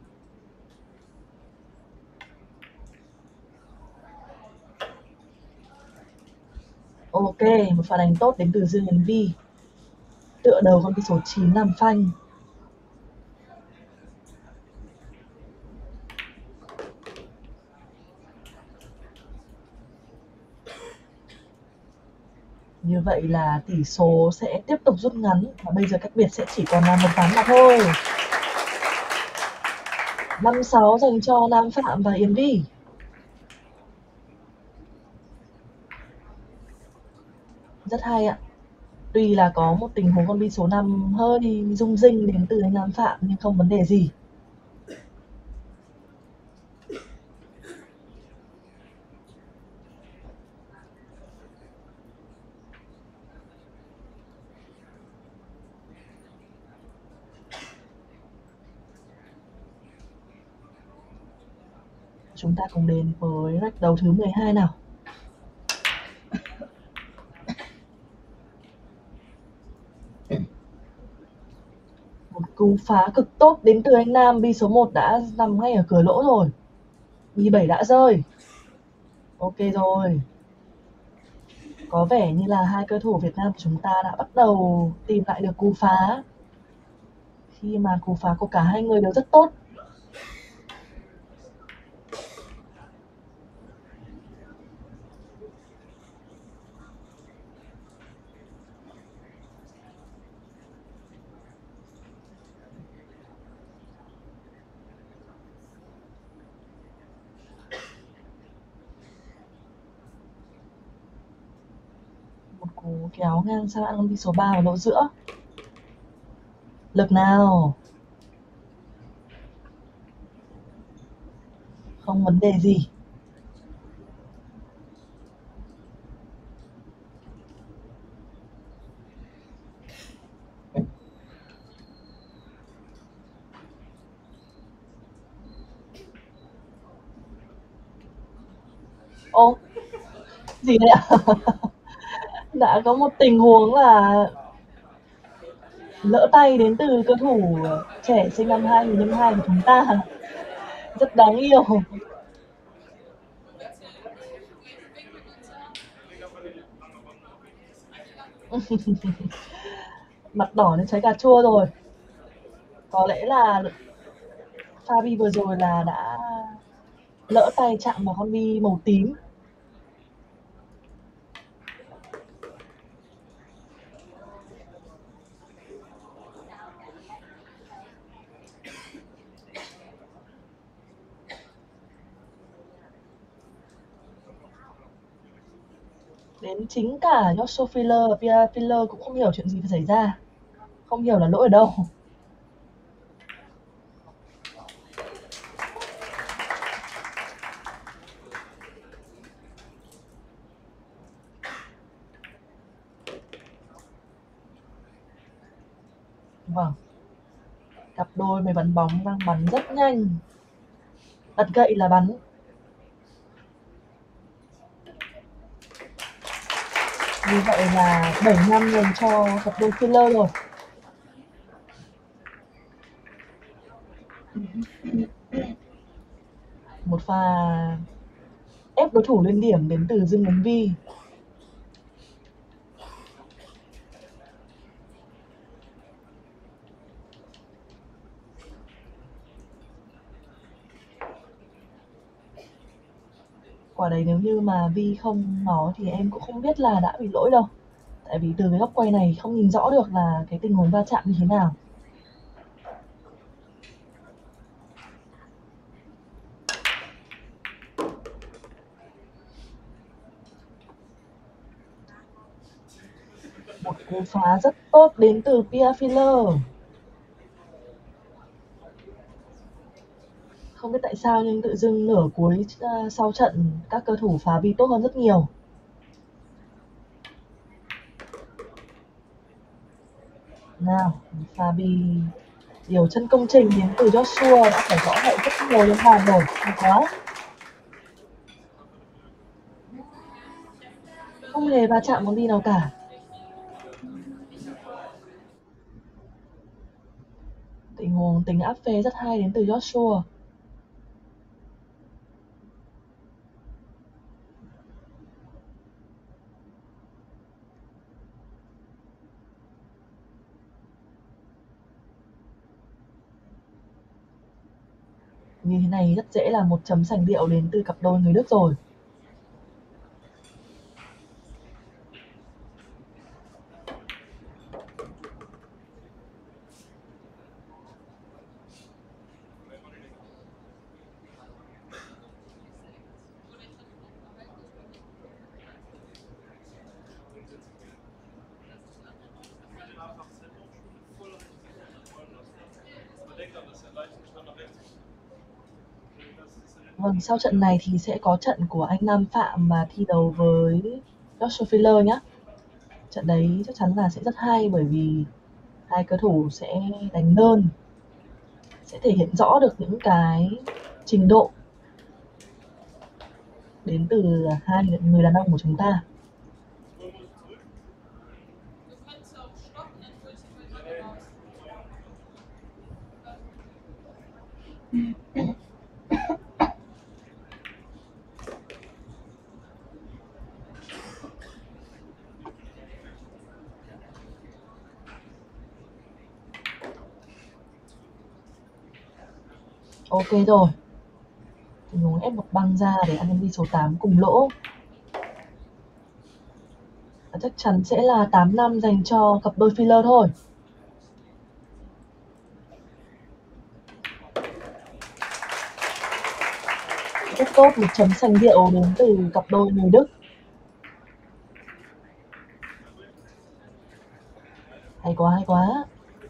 Ok, một pha đánh tốt đến từ Dương Yến Vi. Tựa đầu con bi số 9 làm phanh. Như vậy là tỷ số sẽ tiếp tục rút ngắn và bây giờ cách biệt sẽ chỉ còn là một ván mà thôi. 5-6 dành cho Nam Phạm và Yến Vi. Rất hay ạ. Tuy là có một tình huống con bi số 5 hơi rung rinh đến từ anh Nam Phạm nhưng không vấn đề gì. Chúng ta cùng đến với rách đấu thứ 12 nào. Một cú phá cực tốt đến từ anh Nam, bi số 1 đã nằm ngay ở cửa lỗ rồi. Bi 7 đã rơi. Ok rồi. Có vẻ như là hai cơ thủ Việt Nam của chúng ta đã bắt đầu tìm lại được cú phá. Khi mà cú phá của cả hai người đều rất tốt. Một cú kéo ngang sang ăn con bi số 3 vào lỗ giữa. Lực nào. Không vấn đề gì. Ô, gì đấy ạ? Đã có một tình huống là lỡ tay đến từ cơ thủ trẻ sinh năm 2002 của chúng ta. Rất đáng yêu. Mặt đỏ đến cháy cà chua rồi. Có lẽ là Fabi vừa rồi là đã lỡ tay chạm vào con bi màu tím. Đến chính cả Joshua Filler và Pia Filler cũng không hiểu chuyện gì xảy ra. Không hiểu là lỗi ở đâu. Vâng. Cặp đôi mới bắn bóng đang bắn rất nhanh. Đặt gậy là bắn. Như vậy là 7-5 dành cho cặp đôi Filler rồi. Một pha ép đối thủ lên điểm đến từ Dương Yến Vi. Quả đấy nếu như mà Vi không nói thì em cũng không biết là đã bị lỗi đâu. Tại vì từ cái góc quay này không nhìn rõ được là cái tình huống va chạm như thế nào. Một cú phá rất tốt đến từ Pia Filler. Không biết tại sao nhưng tự dưng nửa cuối sau trận các cầu thủ phá bi tốt hơn rất nhiều. Nào, pha bi điều chân công trình đến từ Joshua đã phải gõ gậy rất nhiều lên bàn rồi. Đó. Không hề va chạm con bi nào cả. Tình huống tính áp phê rất hay đến từ Joshua. Như thế này rất dễ là một chấm sành điệu đến từ cặp đôi người Đức rồi. Vâng, sau trận này thì sẽ có trận của anh Nam Phạm mà thi đấu với Joshua Filler nhá. Trận đấy chắc chắn là sẽ rất hay bởi vì hai cầu thủ sẽ đánh đơn, sẽ thể hiện rõ được những cái trình độ đến từ hai người đàn ông của chúng ta. Ok rồi. Tình huống ép một băng ra để ăn đi số 8 cùng lỗ. Và chắc chắn sẽ là 8-5 dành cho cặp đôi Filler thôi. Rất tốt, một chấm xanh điệu đến từ cặp đôi người Đức. Hay quá, hay quá.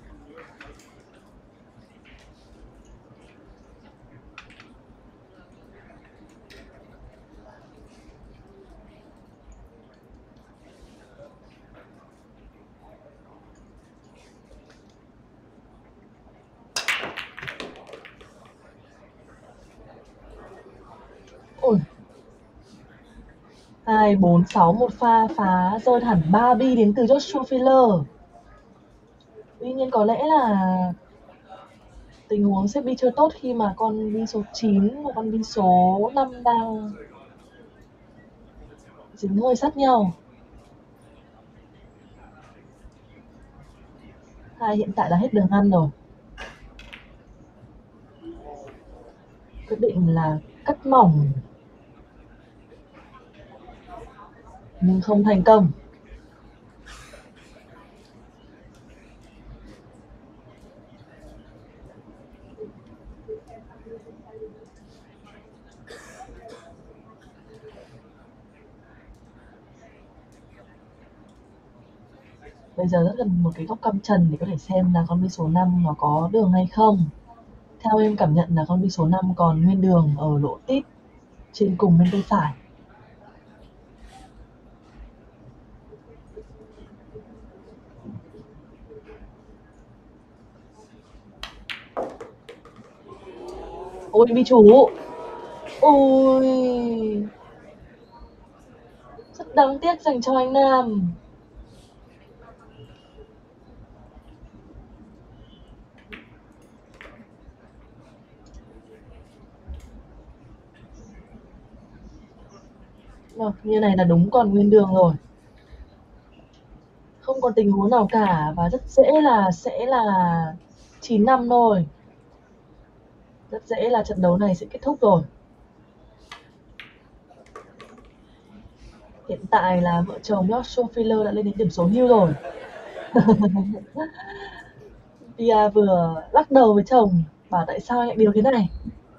Ôi. 2, 4, 6, một pha phá rơi hẳn 3 bi đến từ Joshua Filler. Tuy nhiên có lẽ là tình huống xếp bi chưa tốt khi mà con bi số 9 và con bi số 5 đang dính hơi sát nhau. Hai hiện tại là hết đường ăn rồi. Quyết định là cắt mỏng nhưng không thành công. Bây giờ rất cần một cái góc cam trần để có thể xem là con bi số 5 nó có đường hay không. Theo em cảm nhận là con bi số 5 còn nguyên đường ở lỗ tít trên cùng bên tay phải. Ôi bi chủ. Ôi. Rất đáng tiếc dành cho anh Nam. Như này là đúng còn nguyên đường rồi. Không còn tình huống nào cả và rất dễ là sẽ là 9-5 thôi. Rất dễ là trận đấu này sẽ kết thúc rồi. Hiện tại là vợ chồng Joshua Filler đã lên đến điểm số hưu rồi. Pia vừa lắc đầu với chồng, bảo tại sao anh lại điều thế này?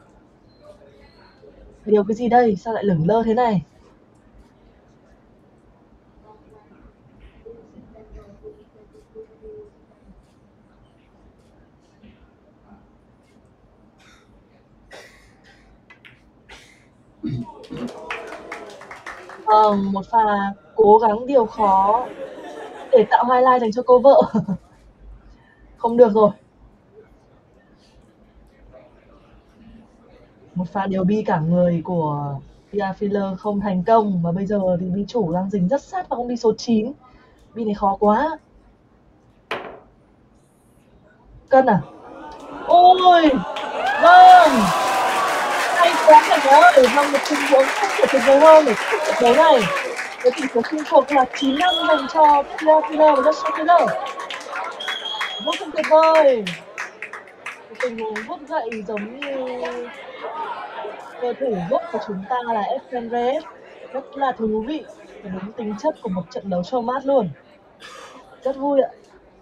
Điều cái gì đây? Sao lại lửng lơ thế này? Một pha cố gắng điều khó để tạo highlight dành cho cô vợ. Không được rồi. Một pha điều bi cả người của Pia Filler không thành công và bây giờ thì bi chủ đang dính rất sát vào con bi số 9. Bi này khó quá. Cân à? Ôi! Vâng! Hay quá cả nhà ơi! Vâng, một tình huống không thể tuyệt vời hơn để kết thúc trận đấu này. Với tỷ số chung cuộc là 9-5 dành cho Pia Filler và Joshua Filler. Vô cùng tuyệt vời! Một tình huống vút gậy giống như cơ thủ gốc của chúng ta là Efren Reyes. Rất là thú vị và đúng tính chất của một trận đấu show mát luôn. Rất vui ạ.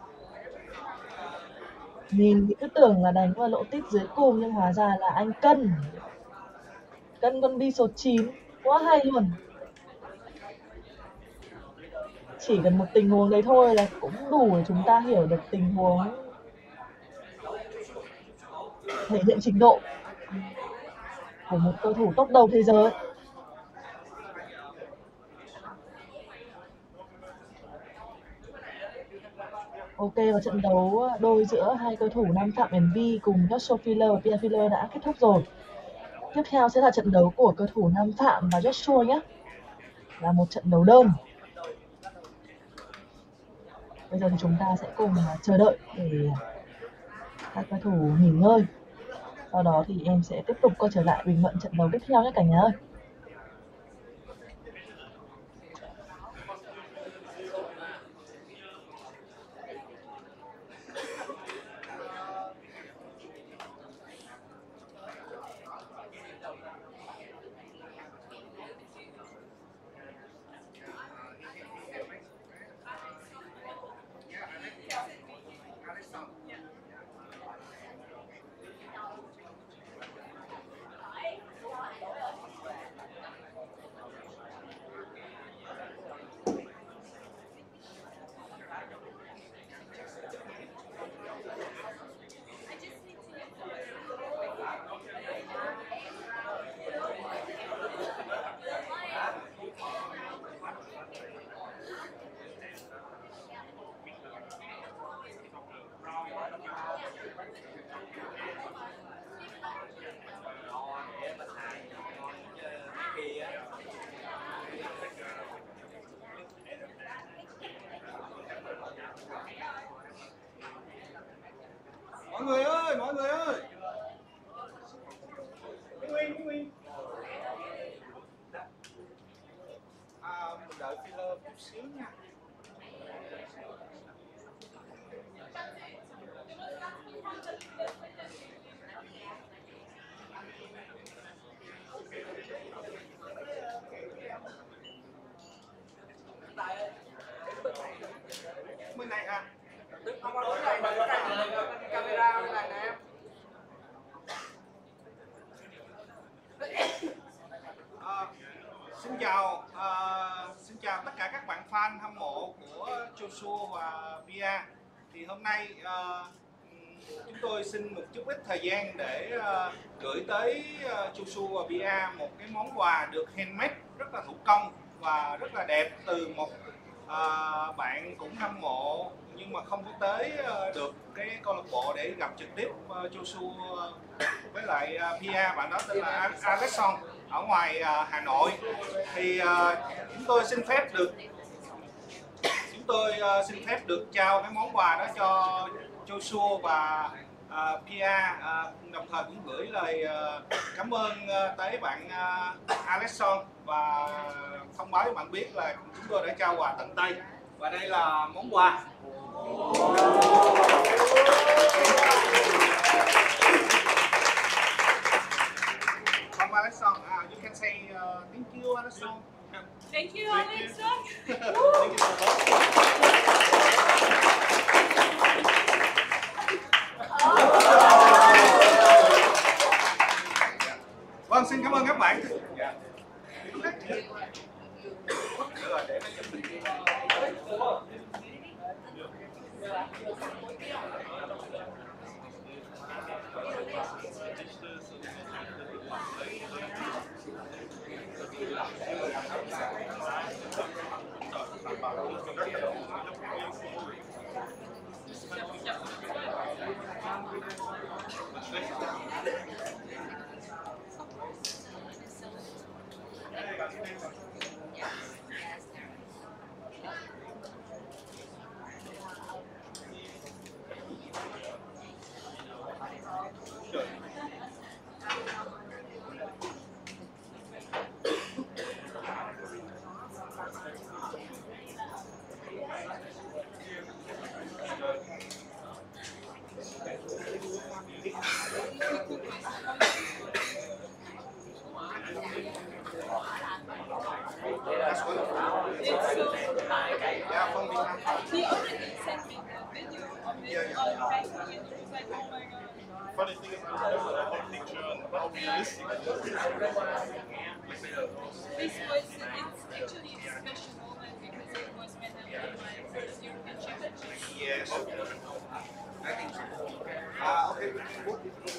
Nhìn thì cứ tưởng là đánh vào lỗ tít dưới cùng nhưng hóa ra là anh Cân con bi số 9. Quá hay luôn. Chỉ cần một tình huống đấy thôi là cũng đủ để chúng ta hiểu được tình huống thể hiện trình độ của một cầu thủ top đầu thế giới. Ok, và trận đấu đôi giữa hai cầu thủ Nam Phạm Yến Vi cùng Joshua Filler và Pia Filler đã kết thúc rồi. Tiếp theo sẽ là trận đấu của cầu thủ Nam Phạm và Joshua nhé. Là một trận đấu đơn. Bây giờ thì chúng ta sẽ cùng chờ đợi để các cầu thủ nghỉ ngơi. Sau đó thì em sẽ tiếp tục quay trở lại bình luận trận đấu tiếp theo nhé cả nhà ơi. Mọi người ơi, mọi người ơi. Nguyên. Đợi Filler chút xíu nha. Bên này hả? Không có lỗi này, camera bên này nè em. Xin chào tất cả các bạn fan hâm mộ của Joshua và Pia. Thì hôm nay chúng tôi xin một chút ít thời gian để gửi tới Joshua và Pia một cái món quà được handmade rất là thủ công và rất là đẹp từ một bạn cũng hâm mộ nhưng mà không có tới được cái câu lạc bộ để gặp trực tiếp Joshua với lại Pia. Bạn đó tên là Alexson ở ngoài Hà Nội. Thì chúng tôi xin phép được trao cái món quà đó cho Joshua và Pia, đồng thời cũng gửi lời cảm ơn tới bạn Alexson và thông báo cho bạn biết là chúng tôi đã trao quà tận tay và đây là món quà. From Alexson, you can say thank you, Alexson. Thank you, Alexson. Thank you so much. Vâng, xin cảm ơn các bạn. Yeah, from Vietnam. He already sent me the video of it on Facebook and he was like, oh my god. Funny thing about it, I have a picture on how realistic it is. This was, it's actually a special moment because it was when I won my first European Championship. Yes. I think so. Okay.